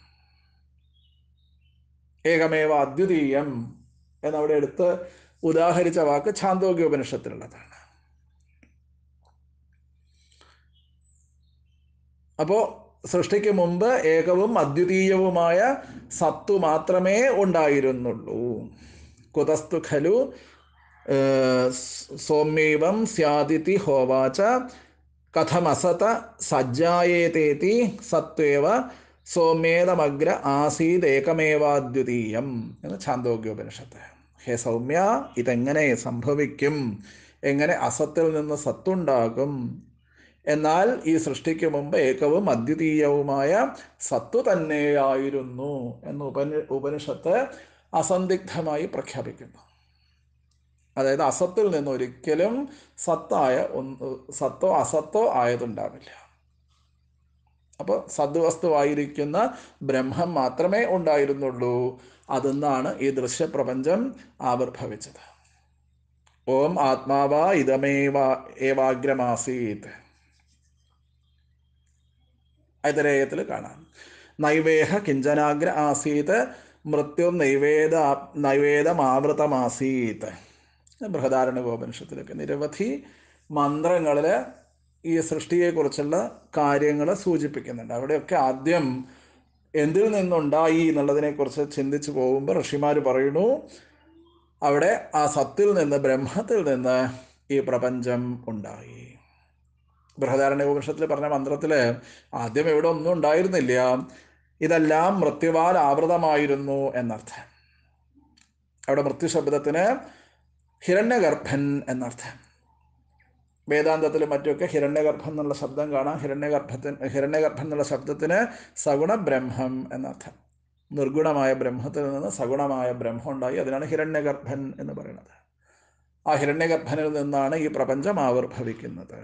ഏകമേവ അദ്വിതീയം എന്നവിടെ എടുത്ത് ഉദാഹരിച്ച വാക്ക് ഛാന്തോഗ്യോപനിഷത്തിലുള്ളതാണ്. അപ്പോൾ സൃഷ്ടിക്ക് മുമ്പ് ഏകവും അദ്വിതീയവുമായ സത്തു മാത്രമേ ഉണ്ടായിരുന്നുള്ളൂ. കുതസ്തു ഖലു സൗമ്യവം സ്യാദിതി ഹോവാച കഥമസത സജ്ജായേതേതി സത്വേവ സൗമ്യേതമഗ്ര ആസീത് ഏകമേവാദ്വിതീയം എന്ന് ഛാന്തോഗ്യോപനിഷത്ത്. ഹേ സൗമ്യ, ഇതെങ്ങനെ സംഭവിക്കും? എങ്ങനെ അസത്തിൽ നിന്ന് സത്തുണ്ടാകും? എന്നാൽ ഈ സൃഷ്ടിക്ക് മുമ്പ് ഏകവും അദ്വിതീയവുമായ സത്തു തന്നെയായിരുന്നു എന്ന് ഉപനിഷത്ത് അസന്ദിഗ്ധമായി പ്രഖ്യാപിക്കുന്നു. അതായത് അസത്തിൽ നിന്ന് ഒരിക്കലും സത്തോ അസത്തോ ആയതുണ്ടാവില്ല. അപ്പോൾ സദ്വസ്തുവായിരിക്കുന്ന ബ്രഹ്മം മാത്രമേ ഉണ്ടായിരുന്നുള്ളൂ. അതെന്നാണ് ഈ ദൃശ്യപ്രപഞ്ചം ആവിർഭവിച്ചത്. ഓം ആത്മാവാ ഇതമേവ ഏവാഗ്രമാസീത്. ഐതരേയത്തിൽ കാണാം. നൈവേഹ കിഞ്ചനാഗ്ര ആസീത് മൃത്യു നൈവേദമാവൃതമാസീത്. ബൃഹദാരണ്യോപനിഷത്തിലൊക്കെ നിരവധി മന്ത്രങ്ങളിൽ ഈ സൃഷ്ടിയെക്കുറിച്ചുള്ള കാര്യങ്ങൾ സൂചിപ്പിക്കുന്നുണ്ട്. അവിടെയൊക്കെ ആദ്യം എന്തിൽ നിന്നുണ്ടായി എന്നുള്ളതിനെക്കുറിച്ച് ചിന്തിച്ചു പോകുമ്പോൾ ഋഷിമാർ പറയുന്നു, അവിടെ ആ സത്തിൽ നിന്ന്, ബ്രഹ്മത്തിൽ നിന്ന് ഈ പ്രപഞ്ചം ഉണ്ടായി. ബൃഹദാരണ്യോപനിഷത്തിൽ പറഞ്ഞ മന്ത്രത്തിൽ ആദ്യം ഇവിടെ ഒന്നും ഉണ്ടായിരുന്നില്ല, ഇതെല്ലാം മൃത്യുവാൽ ആവൃതമായിരുന്നു എന്നർത്ഥം. അവിടെ മൃത്യുശബ്ദത്തിന് ഹിരണ്യഗർഭൻ എന്നർത്ഥം. വേദാന്തത്തിലും മറ്റുമൊക്കെ ഹിരണ്യഗർഭം എന്നുള്ള ശബ്ദം കാണാം. ഹിരണ്യഗർഭൻ എന്നുള്ള ശബ്ദത്തിന് സഗുണ ബ്രഹ്മം എന്നർത്ഥം. നിർഗുണമായ ബ്രഹ്മത്തിൽ നിന്ന് സഗുണമായ ബ്രഹ്മം ഉണ്ടായി. അതിനാണ് ഹിരണ്യഗർഭൻ എന്ന് പറയുന്നത്. ആ ഹിരണ്യഗർഭനിൽ നിന്നാണ് ഈ പ്രപഞ്ചം ആവിർഭവിക്കുന്നത്.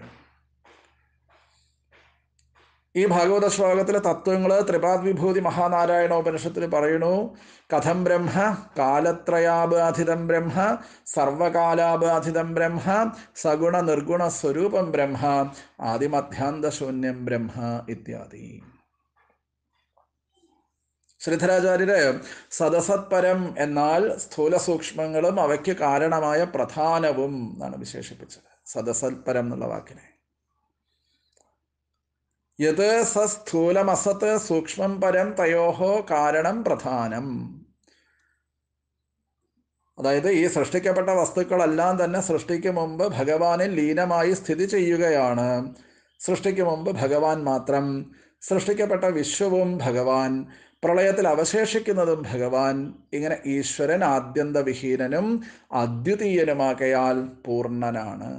ഈ ഭാഗവത ശ്ലോകത്തിലെ തത്വങ്ങൾ ത്രിപാദ് വിഭൂതി മഹാനാരായണോപനിഷത്തിൽ പറയുന്നു. കഥം ബ്രഹ്മ കാലത്രയാബാധിതം ബ്രഹ്മ സർവകാലാബാധിതം ബ്രഹ്മ സഗുണ നിർഗുണ സ്വരൂപം ബ്രഹ്മ ആദിമധ്യാന്തശൂന്യം ബ്രഹ്മ ഇത്യാദി. ശ്രീധരാചാര്യര് സദസത്പരം എന്നാൽ സ്ഥൂല സൂക്ഷ്മങ്ങളും അവയ്ക്ക് കാരണമായ പ്രധാനവും എന്നാണ് വിശേഷിപ്പിച്ചത്. സദസത്പരം എന്നുള്ള വാക്കിനെ യത് സസ്ഥൂലമസത്ത് സൂക്ഷ്മം പരം തയോഹോ കാരണം പ്രധാനം. അതായത് ഈ സൃഷ്ടിക്കപ്പെട്ട വസ്തുക്കളെല്ലാം തന്നെ സൃഷ്ടിക്ക് മുമ്പ് ഭഗവാനിൽ ലീനമായി സ്ഥിതി ചെയ്യുകയാണ്. സൃഷ്ടിക്ക് മുമ്പ് ഭഗവാൻ മാത്രം, സൃഷ്ടിക്കപ്പെട്ട വിശ്വവും ഭഗവാൻ, പ്രളയത്തിൽ അവശേഷിക്കുന്നതും ഭഗവാൻ. ഇങ്ങനെ ഈശ്വരൻ ആദ്യന്തവിഹീനനും അദ്വിതീയനുമാകയാൽ പൂർണ്ണനാണ്.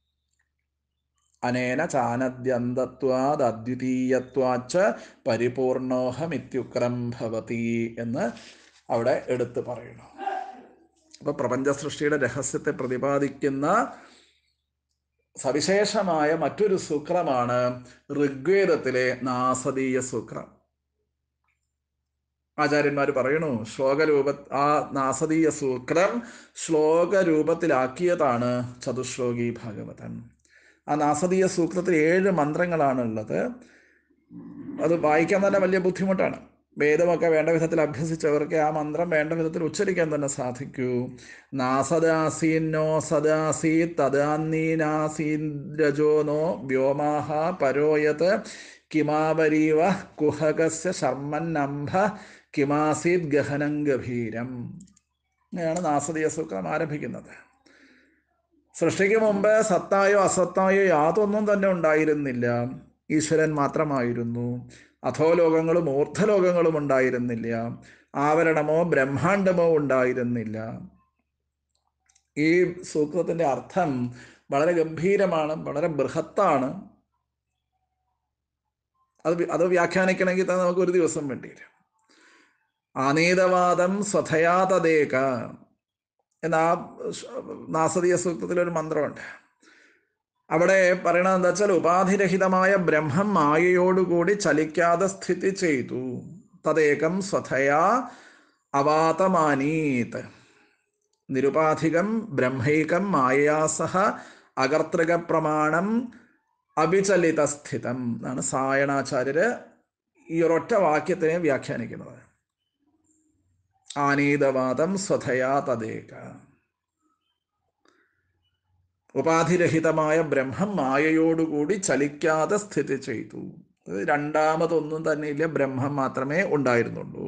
അനേന ചാനദ്യന്തത്വാദ് അദ്വിതീയത്വാച്ച പരിപൂർണോഹമിത്യുക്രം ഭവതി എന്ന് അവിടെ എടുത്തു പറയുന്നു. അപ്പൊ പ്രപഞ്ച സൃഷ്ടിയുടെ രഹസ്യത്തെ പ്രതിപാദിക്കുന്ന സവിശേഷമായ മറ്റൊരു സൂക്രമാണ് ഋഗ്വേദത്തിലെ നാസദീയ സൂക്രം. ആചാര്യന്മാർ പറയണു, ആ നാസദീയ സൂക്രം ശ്ലോകരൂപത്തിലാക്കിയതാണ് ചതുശ്ലോകി ഭാഗവതം. ആ നാസദീയ സൂക്തത്തിൽ 7 മന്ത്രങ്ങളാണുള്ളത്. അത് വായിക്കാൻ തന്നെ വലിയ ബുദ്ധിമുട്ടാണ്. വേദമൊക്കെ വേണ്ട വിധത്തിൽ അഭ്യസിച്ചവർക്ക് ആ മന്ത്രം വേണ്ട വിധത്തിൽ ഉച്ചരിക്കാൻ തന്നെ സാധിക്കൂ. നാസദാസീന്നോ സദാസീ തദാന്നീനാസീരജോനോ വ്യോമാഹ പരോയത് കിമാവരീവ കുഹകസ്യ ശർമ്മന്നംഭ കിമാസീത് ഗഹനം ഗഭീരം. ഇങ്ങനെയാണ് നാസദീയ സൂക്തം ആരംഭിക്കുന്നത്. സൃഷ്ടിക്ക് മുമ്പ് സത്തായോ അസത്തായോ യാതൊന്നും തന്നെ ഉണ്ടായിരുന്നില്ല. ഈശ്വരൻ മാത്രമായിരുന്നു. അധോലോകങ്ങളും ഊർധ്വലോകങ്ങളും ഉണ്ടായിരുന്നില്ല. ആവരണമോ ബ്രഹ്മാണ്ടമോ ഉണ്ടായിരുന്നില്ല. ഈ സൂക്തത്തിന്റെ അർത്ഥം വളരെ ഗംഭീരമാണ്, വളരെ ബൃഹത്താണ്. അത് വ്യാഖ്യാനിക്കണമെങ്കിൽ തന്നെ നമുക്ക് ഒരു ദിവസം വേണ്ടി വരും. ആനീതവാദം സ്വധയാതദേക എന്ന ആ നാസദീയ സൂക്തത്തിലൊരു മന്ത്രമുണ്ട്. അവിടെ പറയണത് എന്താ വെച്ചാൽ, ഉപാധിരഹിതമായ ബ്രഹ്മം മായയോടുകൂടി ചലിക്കാതെ സ്ഥിതി ചെയ്തു. തദേകം സ്വധയാ അവാതമാനീത്. നിരുപാധികം ബ്രഹ്മൈകം മായയാ സഹ അകർത്തൃക പ്രമാണം അവിചലിത സ്ഥിതം എന്നാണ് സായണാചാര്യര് ഈ ഒരൊറ്റ വാക്യത്തിനെ വ്യാഖ്യാനിക്കുന്നത്. ആനീതവാദം സ്വധയാ തദേക. ഉപാധിരഹിതമായ ബ്രഹ്മം മായയോടുകൂടി ചലിക്കാതെ സ്ഥിതി ചെയ്തു. രണ്ടാമതൊന്നും തന്നെ ഇല്ല, ബ്രഹ്മം മാത്രമേ ഉണ്ടായിരുന്നുള്ളൂ.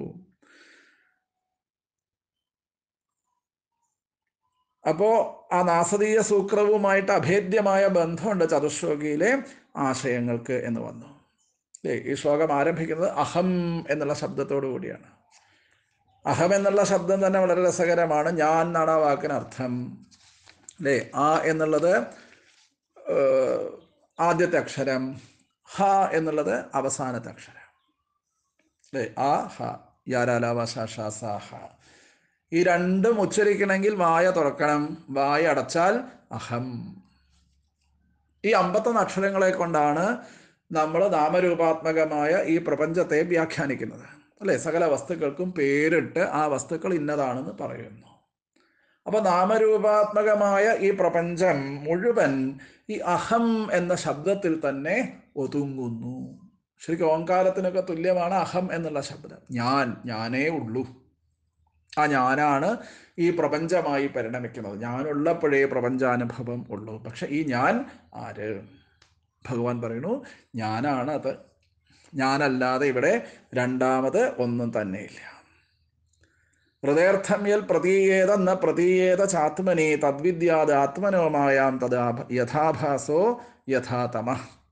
അപ്പോ ആ നാസദീയ സൂക്രവുമായിട്ട് അഭേദ്യമായ ബന്ധമുണ്ട് ചതുശ്ലോകിയിലെ ആശയങ്ങൾക്ക് എന്ന് വന്നു. ഈ ശ്ലോകം ആരംഭിക്കുന്നത് അഹം എന്നുള്ള ശബ്ദത്തോടു കൂടിയാണ്. അഹം എന്നുള്ള ശബ്ദം തന്നെ വളരെ രസകരമാണ്. ഞാൻ എന്നാണ് ആ വാക്കിനർത്ഥം. അല്ലേ? ആ എന്നുള്ളത് ആദ്യത്തെ അക്ഷരം, ഹ എന്നുള്ളത് അവസാനത്തെ അക്ഷരം. അല്ലേ? ആ ഹ യാരാലാവശാഷാസ. ഈ രണ്ടും ഉച്ചരിക്കണമെങ്കിൽ വായ തുറക്കണം. വായ അടച്ചാൽ അഹം. ഈ 51 അക്ഷരങ്ങളെ കൊണ്ടാണ് നമ്മൾ നാമരൂപാത്മകമായ ഈ പ്രപഞ്ചത്തെ വ്യാഖ്യാനിക്കുന്നത്. അല്ലേ? സകല വസ്തുക്കൾക്കും പേരിട്ട് ആ വസ്തുക്കൾ ഇന്നതാണെന്ന് പറയുന്നു. അപ്പൊ നാമരൂപാത്മകമായ ഈ പ്രപഞ്ചം മുഴുവൻ ഈ അഹം എന്ന ശബ്ദത്തിൽ തന്നെ ഒതുങ്ങുന്നു. ശരിക്കും ഓങ്കാരത്തിനൊക്കെ തുല്യമാണ് അഹം എന്നുള്ള ശബ്ദം. ഞാനേ ഉള്ളൂ. ആ ഞാനാണ് ഈ പ്രപഞ്ചമായി പരിണമിക്കുന്നത്. ഞാനുള്ളപ്പോഴേ പ്രപഞ്ചാനുഭവം ഉള്ളൂ. പക്ഷെ ഈ ഞാൻ ആര്? ഭഗവാൻ പറയുന്നു, ഞാനാണ് അത്. ഞാനല്ലാതെ ഇവിടെ രണ്ടാമത് ഒന്നും തന്നെയില്ല. ഹൃദയർത്ഥം യൽ പ്രതീയേത ന പ്രതീയേത ചാത്മനി തദ്വിദ്യാത് ആത്മനോമായാം തദാ യഥാഭാസോ യഥാതമ.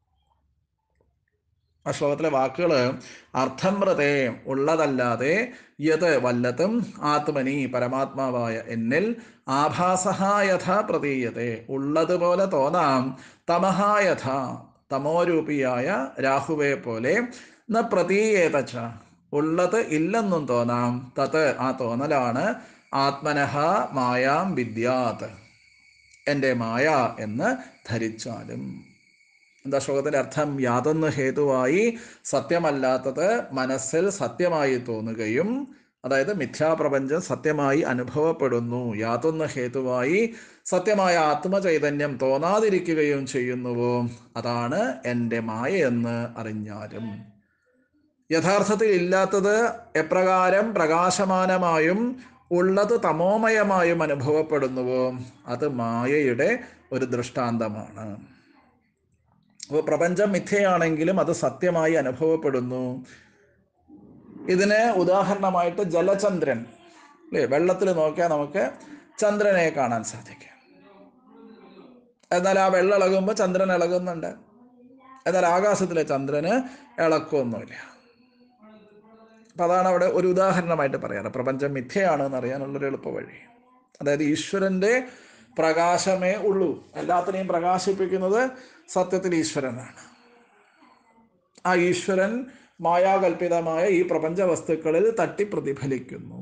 ആ ശ്ലോകത്തിലെ വാക്കുകൾ അർത്ഥം വ്രതേ ഉള്ളതല്ലാതെ യത് വല്ലതും ആത്മനി പരമാത്മാവായ എന്നിൽ ആഭാസഹ യഥാ പ്രതീയത്തെ ഉള്ളതുപോലെ തോന്നാം തമഹ യഥാ തമോരൂപിയായ രാഹുവെ പോലെ ന പ്രതീയേതച്ച ഉള്ളത് ഇല്ലെന്നും തോന്നാം തത് ആ തോന്നലാണ് ആത്മനഹ മായാം വിദ്യാത് എൻ്റെ മായ എന്ന് ധരിച്ചാലും. എന്താ ശ്ലോകത്തിൻ്റെ അർത്ഥം? യാതൊന്ന് ഹേതുവായി സത്യമല്ലാത്തത് മനസ്സിൽ സത്യമായി തോന്നുകയും, അതായത് മിഥ്യാപ്രപഞ്ചം സത്യമായി അനുഭവപ്പെടുന്നു. യാതൊന്ന് ഹേതുവായി സത്യമായ ആത്മചൈതന്യം തോന്നാതിരിക്കുകയും ചെയ്യുന്നുവോ അതാണ് എൻ്റെ മായയെന്ന് അറിഞ്ഞാലും. യഥാർത്ഥത്തിൽ ഇല്ലാത്തത് എപ്രകാരം പ്രകാശമാനമായും ഉള്ളത് തമോമയമായും അനുഭവപ്പെടുന്നുവോ അത് മായയുടെ ഒരു ദൃഷ്ടാന്തമാണ്. അപ്പോൾ പ്രപഞ്ചം മിഥ്യയാണെങ്കിലും അത് സത്യമായി അനുഭവപ്പെടുന്നു. ഇതിന് ഉദാഹരണമായിട്ട് ജലചന്ദ്രൻ, അല്ലേ? വെള്ളത്തിൽ നോക്കിയാൽ നമുക്ക് ചന്ദ്രനെ കാണാൻ സാധിക്കും. എന്നാൽ ആ വെള്ളം ഇളകുമ്പോൾ ചന്ദ്രൻ ഇളകുന്നുണ്ട്. എന്നാൽ ആകാശത്തിലെ ചന്ദ്രന് ഇളക്കമൊന്നുമില്ല. അപ്പം അതാണ് അവിടെ ഒരു ഉദാഹരണമായിട്ട് പറയാറ്. പ്രപഞ്ചം മിഥ്യയാണെന്ന് അറിയാനുള്ളൊരു എളുപ്പ വഴി. അതായത് ഈശ്വരൻ്റെ പ്രകാശമേ ഉള്ളൂ. എല്ലാത്തിനെയും പ്രകാശിപ്പിക്കുന്നത് സത്യത്തിൽ ഈശ്വരനാണ്. ആ ഈശ്വരൻ മായാകൽപിതമായ ഈ പ്രപഞ്ച വസ്തുക്കളിൽ തട്ടി പ്രതിഫലിക്കുന്നു.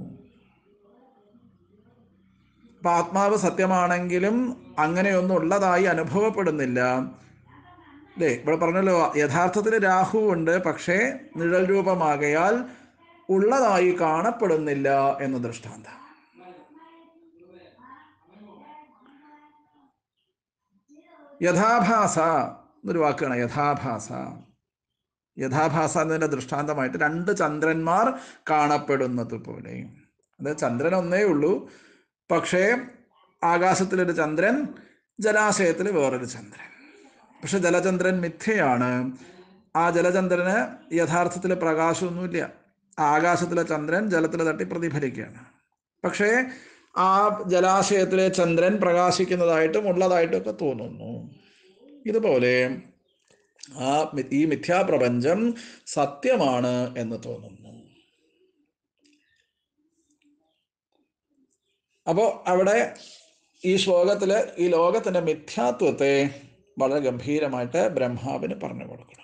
അപ്പൊ ആത്മാവ് സത്യമാണെങ്കിലും അങ്ങനെയൊന്നും ഉള്ളതായി അനുഭവപ്പെടുന്നില്ല, അല്ലേ? ഇവിടെ പറഞ്ഞല്ലോ, യഥാർത്ഥത്തിൽ രാഹു ഉണ്ട്, പക്ഷേ നിഴൽ രൂപമാകയാൽ ഉള്ളതായി കാണപ്പെടുന്നില്ല എന്ന് ദൃഷ്ടാന്തം. യഥാഭാസ എന്നൊരു വാക്കാണ് യഥാഭാസ. യഥാഭാസ എന്നതിൻ്റെ ദൃഷ്ടാന്തമായിട്ട് രണ്ട് ചന്ദ്രന്മാർ കാണപ്പെടുന്നത് പോലെ. അത് ചന്ദ്രൻ ഒന്നേ ഉള്ളൂ, പക്ഷേ ആകാശത്തിലൊരു ചന്ദ്രൻ, ജലാശയത്തിൽ വേറൊരു ചന്ദ്രൻ. പക്ഷെ ജലചന്ദ്രൻ മിഥ്യയാണ്. ആ ജലചന്ദ്രന് യഥാർത്ഥത്തിൽ പ്രകാശമൊന്നുമില്ല. ആകാശത്തിലെ ചന്ദ്രൻ ജലത്തിൽ തട്ടി പ്രതിഫലിക്കുകയാണ്. പക്ഷേ ആ ജലാശയത്തിലെ ചന്ദ്രൻ പ്രകാശിക്കുന്നതായിട്ടും ഉള്ളതായിട്ടും ഒക്കെ തോന്നുന്നു. ഇതുപോലെ ഈ മിഥ്യാപ്രപഞ്ചം സത്യമാണ് എന്ന് തോന്നുന്നു. അപ്പോൾ അവിടെ ഈ ശ്ലോകത്തിൽ ഈ ലോകത്തിൻ്റെ മിഥ്യാത്വത്തെ വളരെ ഗംഭീരമായിട്ട് ബ്രഹ്മാവിന് പറഞ്ഞു കൊടുക്കണം.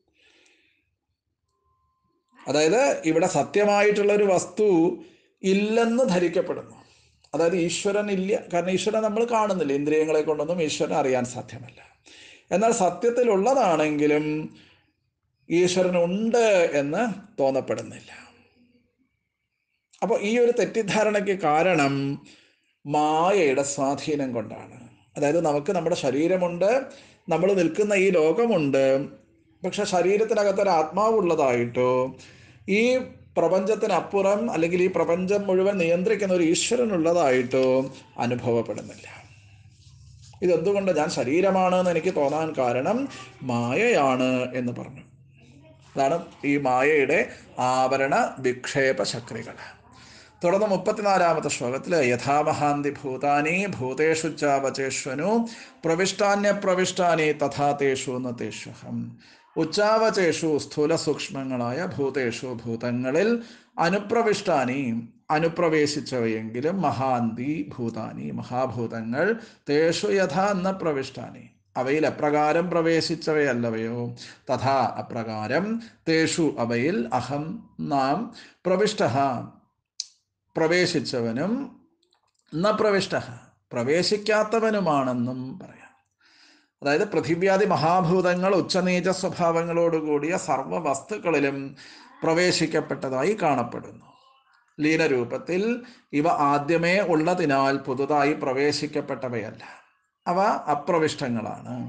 അതായത് ഇവിടെ സത്യമായിട്ടുള്ള ഒരു വസ്തു ഇല്ലെന്ന് ധരിക്കപ്പെടുന്നു. അതായത് ഈശ്വരൻ ഇല്ല, കാരണം ഈശ്വരൻ നമ്മൾ കാണുന്നില്ല. ഇന്ദ്രിയങ്ങളെ കൊണ്ടൊന്നും ഈശ്വരനെ അറിയാൻ സാധ്യമല്ല. എന്നാൽ സത്യത്തിലുള്ളതാണെങ്കിലും ഈശ്വരനുണ്ട് എന്ന് തോന്നപ്പെടുന്നില്ല. അപ്പോൾ ഈ ഒരു തെറ്റിദ്ധാരണയ്ക്ക് കാരണം മായയുടെ സ്വാധീനം കൊണ്ടാണ്. അതായത് നമുക്ക് നമ്മുടെ ശരീരമുണ്ട്, നമ്മൾ നിൽക്കുന്ന ഈ ലോകമുണ്ട്, പക്ഷെ ശരീരത്തിനകത്തൊരു ആത്മാവുള്ളതായിട്ടോ ഈ പ്രപഞ്ചത്തിനപ്പുറം അല്ലെങ്കിൽ ഈ പ്രപഞ്ചം മുഴുവൻ നിയന്ത്രിക്കുന്ന ഒരു ഈശ്വരനുള്ളതായിട്ടോ അനുഭവപ്പെടുന്നില്ല. ഇതെന്തുകൊണ്ട്? ഞാൻ ശരീരമാണെന്ന് എനിക്ക് തോന്നാൻ കാരണം മായയാണ് എന്ന് പറഞ്ഞു. അതാണ് ഈ മായയുടെ ആവരണ വിക്ഷേപ ശക്തികൾ. തുടർന്ന് 34-ാമത്തെ ശ്ലോകത്തിൽ യഥാമഹാന്തി ഭൂതാനി ഭൂതേഷു ചാവചേഷ്വനു പ്രവിഷ്ടാന്യപ്രവിഷ്ടാനി തഥാ തേഷു ന തേഷ്വഹം. ഉച്ചാവചേഷു സ്ഥൂല സൂക്ഷ്മങ്ങളായ ഭൂതേഷു ഭൂതങ്ങളിൽ അനുപ്രവിഷ്ടാനി അനുപ്രവേശിച്ചവയെങ്കിലും മഹാന്തി ഭൂതാനി മഹാഭൂതങ്ങൾ തേഷു യഥാ ന പ്രവിഷ്ടാനി അവയിൽ എപ്രകാരം പ്രവേശിച്ചവയല്ലവയോ തഥാ അപ്രകാരം തേഷു അവയിൽ അഹം നാം പ്രവിഷ്ട പ്രവേശിച്ചവനും ന പ്രവിഷ്ട പ്രവേശിക്കാത്തവനുമാണെന്നും പറയാം. അതായത് പൃഥിവ്യാദി മഹാഭൂതങ്ങൾ ഉച്ചനീച സ്വഭാവങ്ങളോടുകൂടിയ സർവ വസ്തുക്കളിലും പ്രവേശിക്കപ്പെട്ടതായി കാണപ്പെടുന്നു. ലീനരൂപത്തിൽ ഇവ ആദ്യമേ ഉള്ളതിനാൽ പുതുതായി പ്രവേശിക്കപ്പെട്ടവയല്ല, അവ അപ്രവിഷ്ടങ്ങളാണ്.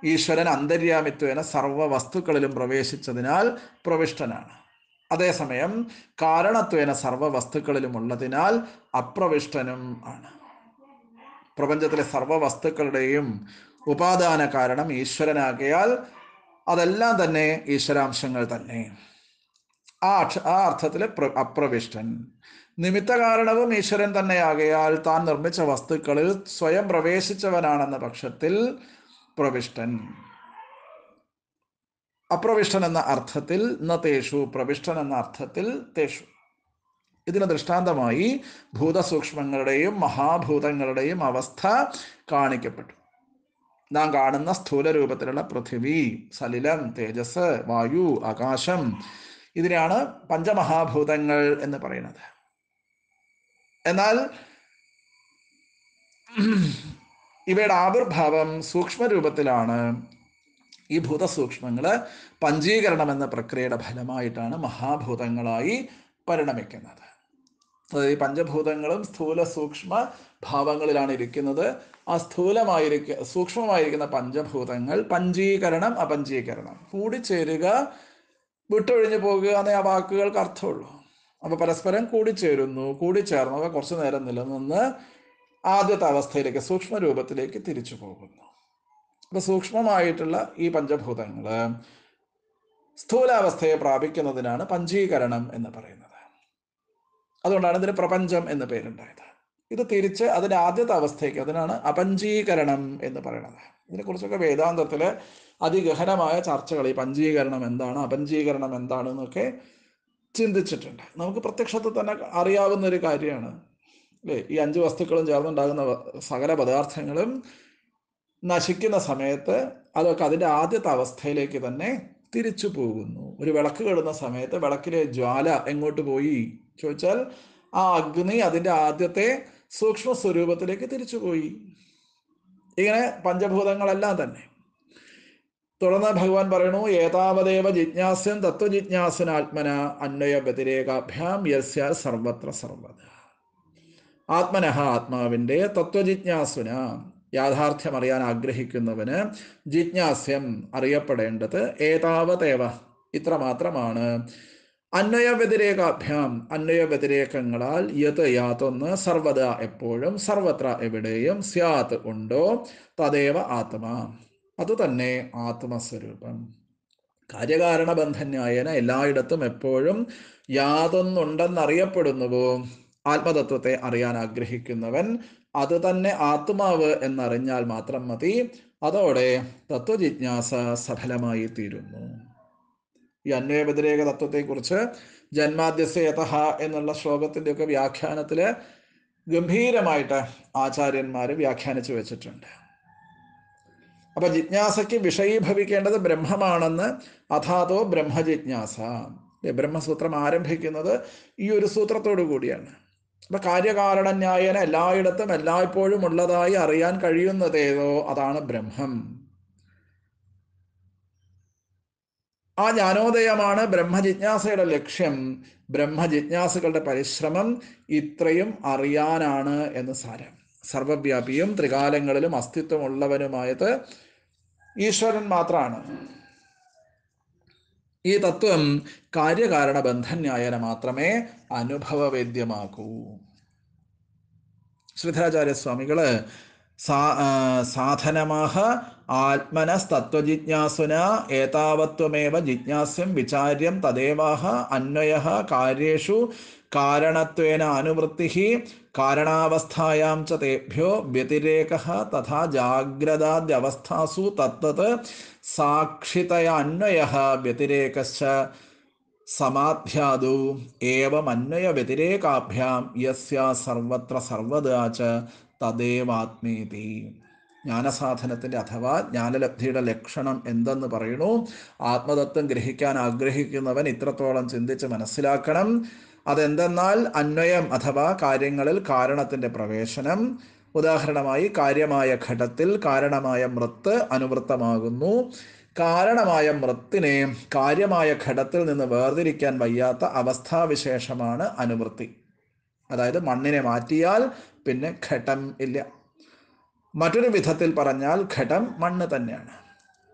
ഈശ്വരൻ അന്തര്യാമിത്വേന സർവ വസ്തുക്കളിലും പ്രവേശിച്ചതിനാൽ പ്രവിഷ്ടനാണ്. അതേസമയം കാരണത്വേന സർവ വസ്തുക്കളിലും ഉള്ളതിനാൽ അപ്രവിഷ്ടനും ആണ്. പ്രപഞ്ചത്തിലെ സർവ വസ്തുക്കളുടെയും ഉപാദാന കാരണം ഈശ്വരനാകയാൽ അതെല്ലാം തന്നെ ഈശ്വരാംശങ്ങൾ തന്നെ. ആ അർത്ഥത്തിൽ അപ്രവിഷ്ടൻ. നിമിത്ത കാരണവും ഈശ്വരൻ തന്നെയാകയാൽ താൻ നിർമ്മിച്ച വസ്തുക്കളിൽ സ്വയം പ്രവേശിച്ചവനാണെന്ന പക്ഷത്തിൽ പ്രവിഷ്ടൻ. അപ്രവിഷ്ടൻ എന്ന അർത്ഥത്തിൽ തേഷു, പ്രവിഷ്ടൻ എന്ന അർത്ഥത്തിൽ തേഷു. ഇതിന് ദൃഷ്ടാന്തമായി ഭൂതസൂക്ഷ്മങ്ങളുടെയും മഹാഭൂതങ്ങളുടെയും അവസ്ഥ കാണിക്കപ്പെട്ടു. നാം കാണുന്ന സ്ഥൂല രൂപത്തിലുള്ള പൃഥിവി, സലിലം, തേജസ്, വായു, ആകാശം, ഇതിനാണ് പഞ്ചമഹാഭൂതങ്ങൾ എന്ന് പറയുന്നത്. എന്നാൽ ഇവയുടെ ആവിർഭാവം സൂക്ഷ്മരൂപത്തിലാണ്. ഈ ഭൂതസൂക്ഷ്മങ്ങള് പഞ്ചീകരണം എന്ന പ്രക്രിയയുടെ ഫലമായിട്ടാണ് മഹാഭൂതങ്ങളായി പരിണമിക്കുന്നത്. അതായത് ഈ പഞ്ചഭൂതങ്ങളും സ്ഥൂല സൂക്ഷ്മ ഭാവങ്ങളിലാണ് ഇരിക്കുന്നത്. ആ സൂക്ഷ്മമായിരിക്കുന്ന പഞ്ചഭൂതങ്ങൾ പഞ്ചീകരണം, അപഞ്ചീകരണം, കൂടിച്ചേരുക, വിട്ടൊഴിഞ്ഞു പോകുക എന്നേ ആ വാക്കുകൾക്ക് അർത്ഥമുള്ളൂ. അപ്പൊ പരസ്പരം കൂടിച്ചേരുന്നു, കൂടിച്ചേർന്നവ കുറച്ചു നേരം നിലനിന്ന് ആദ്യത്തെ അവസ്ഥയിലേക്ക്, സൂക്ഷ്മ രൂപത്തിലേക്ക് തിരിച്ചു പോകുന്നു. അപ്പൊ സൂക്ഷ്മമായിട്ടുള്ള ഈ പഞ്ചഭൂതങ്ങള് സ്ഥൂലാവസ്ഥയെ പ്രാപിക്കുന്നതിനാണ് പഞ്ചീകരണം എന്ന് പറയുന്നത്. അതുകൊണ്ടാണ് ഇതിന് പ്രപഞ്ചം എന്ന് പേരുണ്ടായത്. ഇത് തിരിച്ച് അതിൻ്റെ ആദ്യത്തെ അവസ്ഥയ്ക്ക്, അതിനാണ് അപഞ്ചീകരണം എന്ന് പറയുന്നത്. ഇതിനെക്കുറിച്ചൊക്കെ വേദാന്തത്തില് അതിഗഹനമായ ചർച്ചകൾ, ഈ പഞ്ചീകരണം എന്താണ്, അപഞ്ചീകരണം എന്താണ് എന്നൊക്കെ ചിന്തിച്ചിട്ടുണ്ട്. നമുക്ക് പ്രത്യക്ഷത്തിൽ തന്നെ അറിയാവുന്ന ഒരു കാര്യമാണ് അല്ലേ. ഈ 5 വസ്തുക്കളും ചേർന്നുണ്ടാകുന്ന സകല പദാർത്ഥങ്ങളും നശിക്കുന്ന സമയത്ത് അതൊക്കെ അതിൻ്റെ ആദ്യത്തെ അവസ്ഥയിലേക്ക് തന്നെ തിരിച്ചു പോകുന്നു. ഒരു വിളക്ക് കെടുന്ന സമയത്ത് വിളക്കിലെ ജ്വാല എങ്ങോട്ട് പോയി ചോദിച്ചാൽ ആ അഗ്നി അതിൻ്റെ ആദ്യത്തെ സൂക്ഷ്മ സ്വരൂപത്തിലേക്ക് തിരിച്ചുപോയി. ഇങ്ങനെ പഞ്ചഭൂതങ്ങളെല്ലാം തന്നെ. തുടർന്ന് ഭഗവാൻ പറയണു, ഏതാവദേവ ജിജ്ഞാസ്യൻ തത്വജിജ്ഞാസനാത്മന അന്വയ വ്യതിരേകാഭ്യാം യസ്യ സർവത്ര സർവത. ആത്മനഃ, ആത്മാവിൻ്റെ, തത്വജിജ്ഞാസുന, യാഥാർത്ഥ്യം അറിയാൻ ആഗ്രഹിക്കുന്നവന്, ജിജ്ഞാസ്യം, അറിയപ്പെടേണ്ടത്, ഏതാവതേവ, ഇത്ര മാത്രമാണ്, അന്വയ വ്യതിരേകാഭ്യാം, അന്വയ വ്യതിരേകങ്ങളാൽ, യത്, യാതൊന്ന്, സർവത, എപ്പോഴും, സർവത്ര, എവിടെയും, സ്യാത്, ഉണ്ടോ, തദേവ ആത്മാ, അതുതന്നെ ആത്മസ്വരൂപം. കാര്യകാരണ ബന്ധന്യായേന എല്ലായിടത്തും എപ്പോഴും യാതൊന്നുണ്ടെന്നറിയപ്പെടുന്നുവോ, ആത്മതത്വത്തെ അറിയാൻ ആഗ്രഹിക്കുന്നവൻ അത് തന്നെ ആത്മാവ് എന്നറിഞ്ഞാൽ മാത്രം മതി. അതോടെ തത്വജിജ്ഞാസ സഫലമായി തീരുന്നു. ഈ അന്വയവ്യതിരേക തത്വത്തെക്കുറിച്ച് ജന്മാദ്യസ്യ യതഃ എന്നുള്ള ശ്ലോകത്തിൻ്റെയൊക്കെ വ്യാഖ്യാനത്തില് ഗംഭീരമായിട്ട് ആചാര്യന്മാര് വ്യാഖ്യാനിച്ചു വെച്ചിട്ടുണ്ട്. അപ്പൊ ജിജ്ഞാസയ്ക്ക് വിഷയീഭവിക്കേണ്ടത് ബ്രഹ്മമാണെന്ന്, അഥാതോ ബ്രഹ്മജിജ്ഞാസ. ബ്രഹ്മസൂത്രം ആരംഭിക്കുന്നത് ഈ ഒരു സൂത്രത്തോടു കൂടിയാണ്. അപ്പൊ കാര്യകാരണന്യായേന എല്ലായിടത്തും എല്ലായ്പ്പോഴും ഉള്ളതായി അറിയാൻ കഴിയുന്നതേതോ അതാണ് ബ്രഹ്മം. ആ ജ്ഞാനോദയമാണ് ബ്രഹ്മജിജ്ഞാസയുടെ ലക്ഷ്യം. ബ്രഹ്മജിജ്ഞാസുകളുടെ പരിശ്രമം ഇത്രയും അറിയാനാണ് എന്ന് സാരം. സർവവ്യാപിയും ത്രികാലങ്ങളിലും അസ്തിത്വമുള്ളവനുമായത് ഈശ്വരൻ മാത്രമാണ്. ഈ തത്വം കാര്യകാരണ ബന്ധന്യായേന മാത്രമേ അനുഭവവേദ്യമാക്കൂ. ശ്രീധരാചാര്യസ്വാമികള് സാധനമാഹ ആത്മനസ്തത്വജിജ്ഞാസുന ഏതാവത്വമേവ ജിജ്ഞാസ്യം വിചാര്യം തദേവാഹ അന്വയഃ കാര്യേഷു കാരണത്വേന അനുവൃത്തിഃ കാരണാവസ്ഥായാം ച തേഭ്യോ വ്യതിരേകഃ തഥാ ജാഗ്രതാദ്യവസ്ഥാസു തത്തത് സാക്ഷിതയ അന്വയഃ വ്യതിരേകശ്ച സമാധ്യാദു ഏവം അന്വയ വ്യതിരേകാഭ്യാം യസ്യ സർവത്ര സർവദാ ച തദേവാത്മേതി. ജ്ഞാനസാധനത്തിൻ്റെ അഥവാ ജ്ഞാനലബ്ധിയുടെ ലക്ഷണം എന്തെന്ന് പറയണു. ആത്മതത്വം ഗ്രഹിക്കാൻ ആഗ്രഹിക്കുന്നവൻ ഇത്രത്തോളം ചിന്തിച്ച് മനസ്സിലാക്കണം. അതെന്തെന്നാൽ അന്വയം അഥവാ കാര്യങ്ങളിൽ കാരണത്തിൻ്റെ പ്രവേശനം. ഉദാഹരണമായി കാര്യമായ ഘടത്തിൽ കാരണമായ മൃത്ത് അനുവൃത്തമാകുന്നു. കാരണമായ മൃത്തിനെ കാര്യമായ ഘടത്തിൽ നിന്ന് വേർതിരിക്കാൻ വയ്യാത്ത അവസ്ഥാവിശേഷമാണ് അനുവൃത്തി. അതായത് മണ്ണിനെ മാറ്റിയാൽ പിന്നെ ഘടം ഇല്ല. മറ്റൊരു വിധത്തിൽ പറഞ്ഞാൽ ഘടം മണ്ണ് തന്നെയാണ്.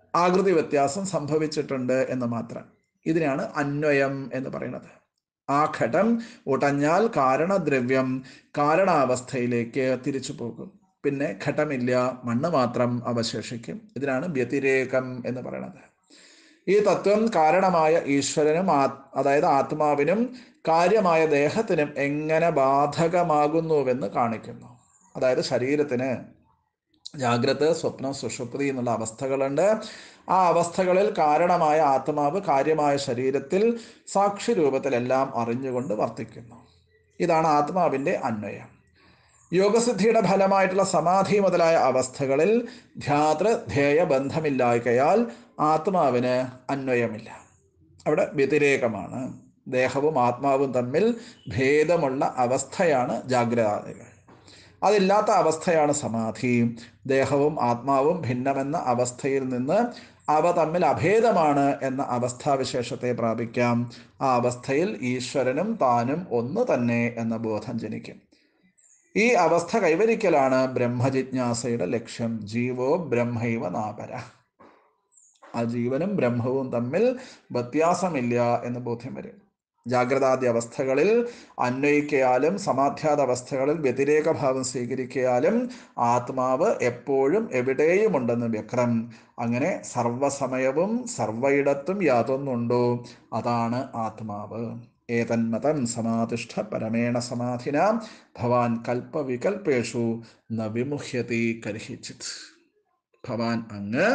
ആകൃതി വ്യത്യാസം സംഭവിച്ചിട്ടുണ്ട് എന്ന് മാത്രം. ഇതിനാണ് അന്വയം എന്ന് പറയുന്നത്. ആ ഘടം ഉടഞ്ഞാൽ കാരണദ്രവ്യം കാരണാവസ്ഥയിലേക്ക് തിരിച്ചു പോകും. പിന്നെ ഘടമില്ല, മണ്ണ് മാത്രം അവശേഷിക്കും. ഇതിനാണ് വ്യതിരേകം എന്ന് പറയുന്നത്. ഈ തത്വം കാരണമായ ഈശ്വരനും അതായത് ആത്മാവിനും കാര്യമായ ദേഹത്തിനും എങ്ങനെ ബാധകമാകുന്നുവെന്ന് കാണിക്കുന്നു. അതായത് ശരീരത്തിന് ജാഗ്രത, സ്വപ്നം, സുഷുപ്തി എന്നുള്ള അവസ്ഥകളുണ്ട്. ആ അവസ്ഥകളിൽ കാരണമായ ആത്മാവ് കാര്യമായ ശരീരത്തിൽ സാക്ഷി രൂപത്തിലെല്ലാം അറിഞ്ഞുകൊണ്ട് വർത്തിക്കുന്നു. ഇതാണ് ആത്മാവിൻ്റെ അന്വയം. യോഗസിദ്ധിയുടെ ഫലമായിട്ടുള്ള സമാധി മുതലായ അവസ്ഥകളിൽ ധ്യാതൃ-ധ്യേയ ബന്ധമില്ലായ്കയാൽ ആത്മാവിന് അന്വയമില്ല. അവിടെ വ്യതിരേകമാണ്. ദേഹവും ആത്മാവും തമ്മിൽ ഭേദമുള്ള അവസ്ഥയാണ് ജാഗ്രതാദികൾ. അതില്ലാത്ത അവസ്ഥയാണ് സമാധി. ദേഹവും ആത്മാവും ഭിന്നമെന്ന അവസ്ഥയിൽ നിന്ന് അവ തമ്മിൽ അഭേദമാണ് എന്ന അവസ്ഥാവിശേഷത്തെ പ്രാപിക്കാം. ആ അവസ്ഥയിൽ ഈശ്വരനും താനും ഒന്ന് തന്നെ എന്ന ബോധം ജനിക്കും. ഈ അവസ്ഥ കൈവരിക്കലാണ് ബ്രഹ്മജിജ്ഞാസയുടെ ലക്ഷ്യം. ജീവോ ബ്രഹ്മൈവ നാപര. ആ ജീവനും ബ്രഹ്മവും തമ്മിൽ വ്യത്യാസമില്ല എന്ന് ബോധ്യം വരും. ജാഗ്രതാദി അവസ്ഥകളിൽ അന്വയിക്കയാലും സമാധ്യാത അവസ്ഥകളിൽ വ്യതിരേകഭാവം സ്വീകരിക്കയാലും ആത്മാവ് എപ്പോഴും എവിടെയും ഉണ്ടെന്ന് വ്യക്തം. അങ്ങനെ സർവസമയവും സർവയിടത്തും യാതൊന്നുണ്ടോ അതാണ് ആത്മാവ്. ഏതന്മതം സമാധിഷ്ഠ പരമേണ സമാധിന ഭവാൻ കൽപ്പവികൽപേഷു ന വിമുഹ്യതി കർഹിച്ചിത്. ഭവാൻ അങ്ങ്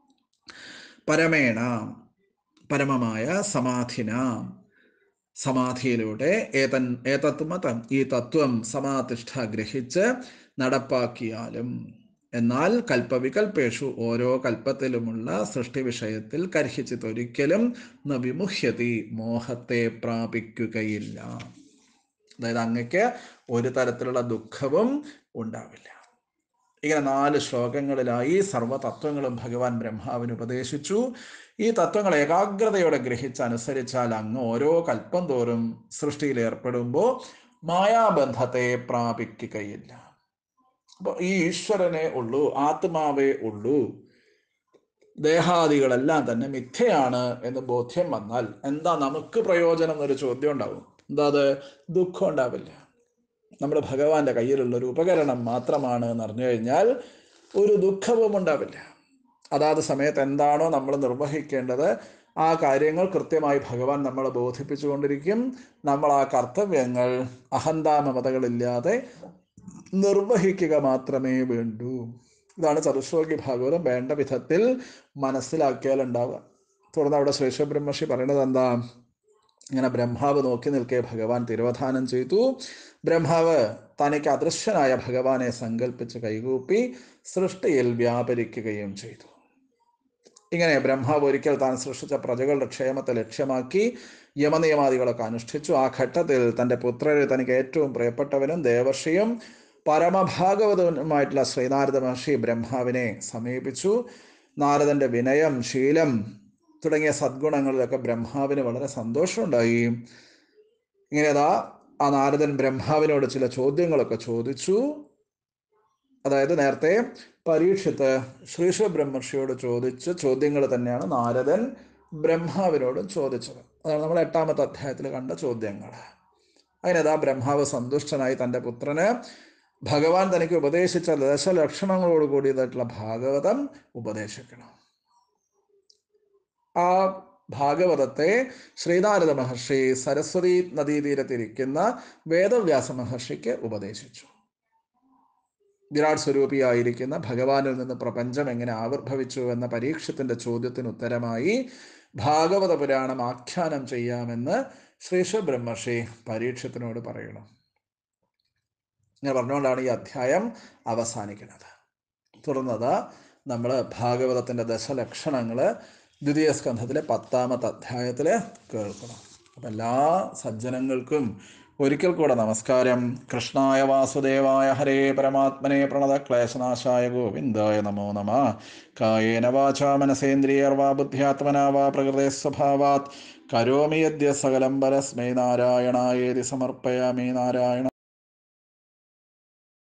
പരമേണ പരമമായ സമാധിന സമാധിയിലൂടെ ഏതത്മതം ഈ തത്വം സമാധിഷ്ഠ ഗ്രഹിച്ച് നടപ്പാക്കിയാലും, എന്നാൽ കൽപ്പവികൽപേഷു ഓരോ കൽപ്പത്തിലുമുള്ള സൃഷ്ടി വിഷയത്തിൽ കർഹിച്ചിത് ഒരിക്കലും ന വിമുഹ്യതി മോഹത്തെ പ്രാപിക്കുകയില്ല. അതായത് അങ്ങക്ക് ഒരു തരത്തിലുള്ള ദുഃഖവും ഉണ്ടാവില്ല. ഇങ്ങനെ 4 ശ്ലോകങ്ങളിലായി സർവ്വതത്വങ്ങളും ഭഗവാൻ ബ്രഹ്മാവിന് ഉപദേശിച്ചു. ഈ തത്വങ്ങൾ ഏകാഗ്രതയോടെ ഗ്രഹിച്ചനുസരിച്ചാൽ അങ്ങ് ഓരോ കൽപ്പം തോറും സൃഷ്ടിയിൽ ഏർപ്പെടുമ്പോൾ മായാബന്ധത്തെ പ്രാപിക്കുകയില്ല. അപ്പോൾ ഈ ഈശ്വരനെ ഉള്ളൂ, ആത്മാവേ ഉള്ളൂ, ദേഹാദികളെല്ലാം തന്നെ മിഥ്യയാണ് എന്ന് ബോധ്യം വന്നാൽ എന്താ നമുക്ക് പ്രയോജനം എന്നൊരു ചോദ്യം ഉണ്ടാവും. എന്താ അത്? ദുഃഖം ഉണ്ടാവില്ല. നമ്മുടെ ഭഗവാന്റെ കയ്യിലുള്ള ഒരു ഉപകരണം മാത്രമാണ് എന്ന് അറിഞ്ഞു കഴിഞ്ഞാൽ ഒരു ദുഃഖവും ഉണ്ടാവില്ല. അതാത് സമയത്ത് എന്താണോ നമ്മൾ നിർവഹിക്കേണ്ടത് ആ കാര്യങ്ങൾ കൃത്യമായി ഭഗവാൻ നമ്മളെ ബോധിപ്പിച്ചുകൊണ്ടിരിക്കും. നമ്മൾ ആ കർത്തവ്യങ്ങൾ അഹന്താമമതകളില്ലാതെ നിർവഹിക്കുക മാത്രമേ വേണ്ടൂ. ഇതാണ് ചതുശ്ലോകി ഭാഗവതം വേണ്ട വിധത്തിൽ മനസ്സിലാക്കിയാൽ ഉണ്ടാവുക. തുടർന്ന് അവിടെ ശ്രീശബ്രഹ്മർഷി പറയുന്നത് എന്താ? ഇങ്ങനെ ബ്രഹ്മാവ് നോക്കി നിൽക്കെ ഭഗവാൻ തിരോധാനം ചെയ്തു. ബ്രഹ്മാവ് തനിക്ക് അദൃശ്യനായ ഭഗവാനെ സങ്കല്പിച്ച് കൈകൂപ്പി സൃഷ്ടിയിൽ വ്യാപരിക്കുകയും ചെയ്തു. ഇങ്ങനെ ബ്രഹ്മാവ് ഒരിക്കൽ താൻ സൃഷ്ടിച്ച പ്രജകളുടെ ക്ഷേമത്തെ ലക്ഷ്യമാക്കി യമനിയമാദികളൊക്കെ അനുഷ്ഠിച്ചു. ആ ഘട്ടത്തിൽ തൻ്റെ പുത്രരിൽ തനിക്ക് ഏറ്റവും പ്രിയപ്പെട്ടവനും ദേവർഷിയും പരമഭാഗവതനുമായിട്ടുള്ള ശ്രീനാരദ മഹർഷി ബ്രഹ്മാവിനെ സമീപിച്ചു. നാരദന്റെ വിനയം, ശീലം തുടങ്ങിയ സദ്ഗുണങ്ങളിലൊക്കെ ബ്രഹ്മാവിന് വളരെ സന്തോഷമുണ്ടായി. ഇങ്ങനെ ആ നാരദൻ ബ്രഹ്മാവിനോട് ചില ചോദ്യങ്ങളൊക്കെ ചോദിച്ചു. അതായത് നേരത്തെ പരീക്ഷിത്ത് ശ്രീശബ്രഹ്മർഷിയോട് ചോദിച്ച ചോദ്യങ്ങൾ തന്നെയാണ് നാരദൻ ബ്രഹ്മാവിനോടും ചോദിച്ചത്. അതാണ് നമ്മൾ 8ാമത്തെ അധ്യായത്തിൽ കണ്ട ചോദ്യങ്ങൾ. അതിനതാ ബ്രഹ്മാവ് സന്തുഷ്ടനായി തൻ്റെ പുത്രന് ഭഗവാൻ തനിക്ക് ഉപദേശിച്ച ദശലക്ഷണങ്ങളോട് കൂടിയതായിട്ടുള്ള ഭാഗവതം ഉപദേശിക്കണം. ആ ഭാഗവതത്തെ ശ്രീനാരദ മഹർഷി സരസ്വതി നദീതീരത്തിരിക്കുന്ന വേദവ്യാസ മഹർഷിക്ക് ഉപദേശിച്ചു. വിരാട് സ്വരൂപിയായിരിക്കുന്ന ഭഗവാനിൽ നിന്ന് പ്രപഞ്ചം എങ്ങനെ ആവിർഭവിച്ചു എന്ന പരീക്ഷത്തിന്റെ ചോദ്യത്തിന് ഉത്തരമായി ഭാഗവത പുരാണം ആഖ്യാനം ചെയ്യാമെന്ന് ശ്രീശബ്രഹ്മർഷി പരീക്ഷത്തിനോട് പറയണം. ഇങ്ങനെ പറഞ്ഞുകൊണ്ടാണ് ഈ അധ്യായം അവസാനിക്കുന്നത്. തുടർന്നത് നമ്മൾ ഭാഗവതത്തിൻ്റെ ദശലക്ഷണങ്ങൾ ദ്വിതീയ സ്കന്ധത്തിലെ 10ാമത്തെ അധ്യായത്തിൽ കേൾക്കണം. അപ്പം എല്ലാ സജ്ജനങ്ങൾക്കും ഒരിക്കൽ കൂടെ നമസ്കാരം. കൃഷ്ണായ വാസുദേവായ ഹരേ പരമാത്മനെ പ്രണത ക്ലേശനാശായ ഗോവിന്ദായ നമോ നമഃ. കായേന വാചാ മനസേന്ദ്രിയർവാ ബുദ്ധ്യാത്മനാ വാ പ്രകൃതേ സ്വഭാവാത് കരോമി യദ്യ സകലം പരസ്മൈ നാരായണായേതി സമർപ്പയാമി. നാരായണ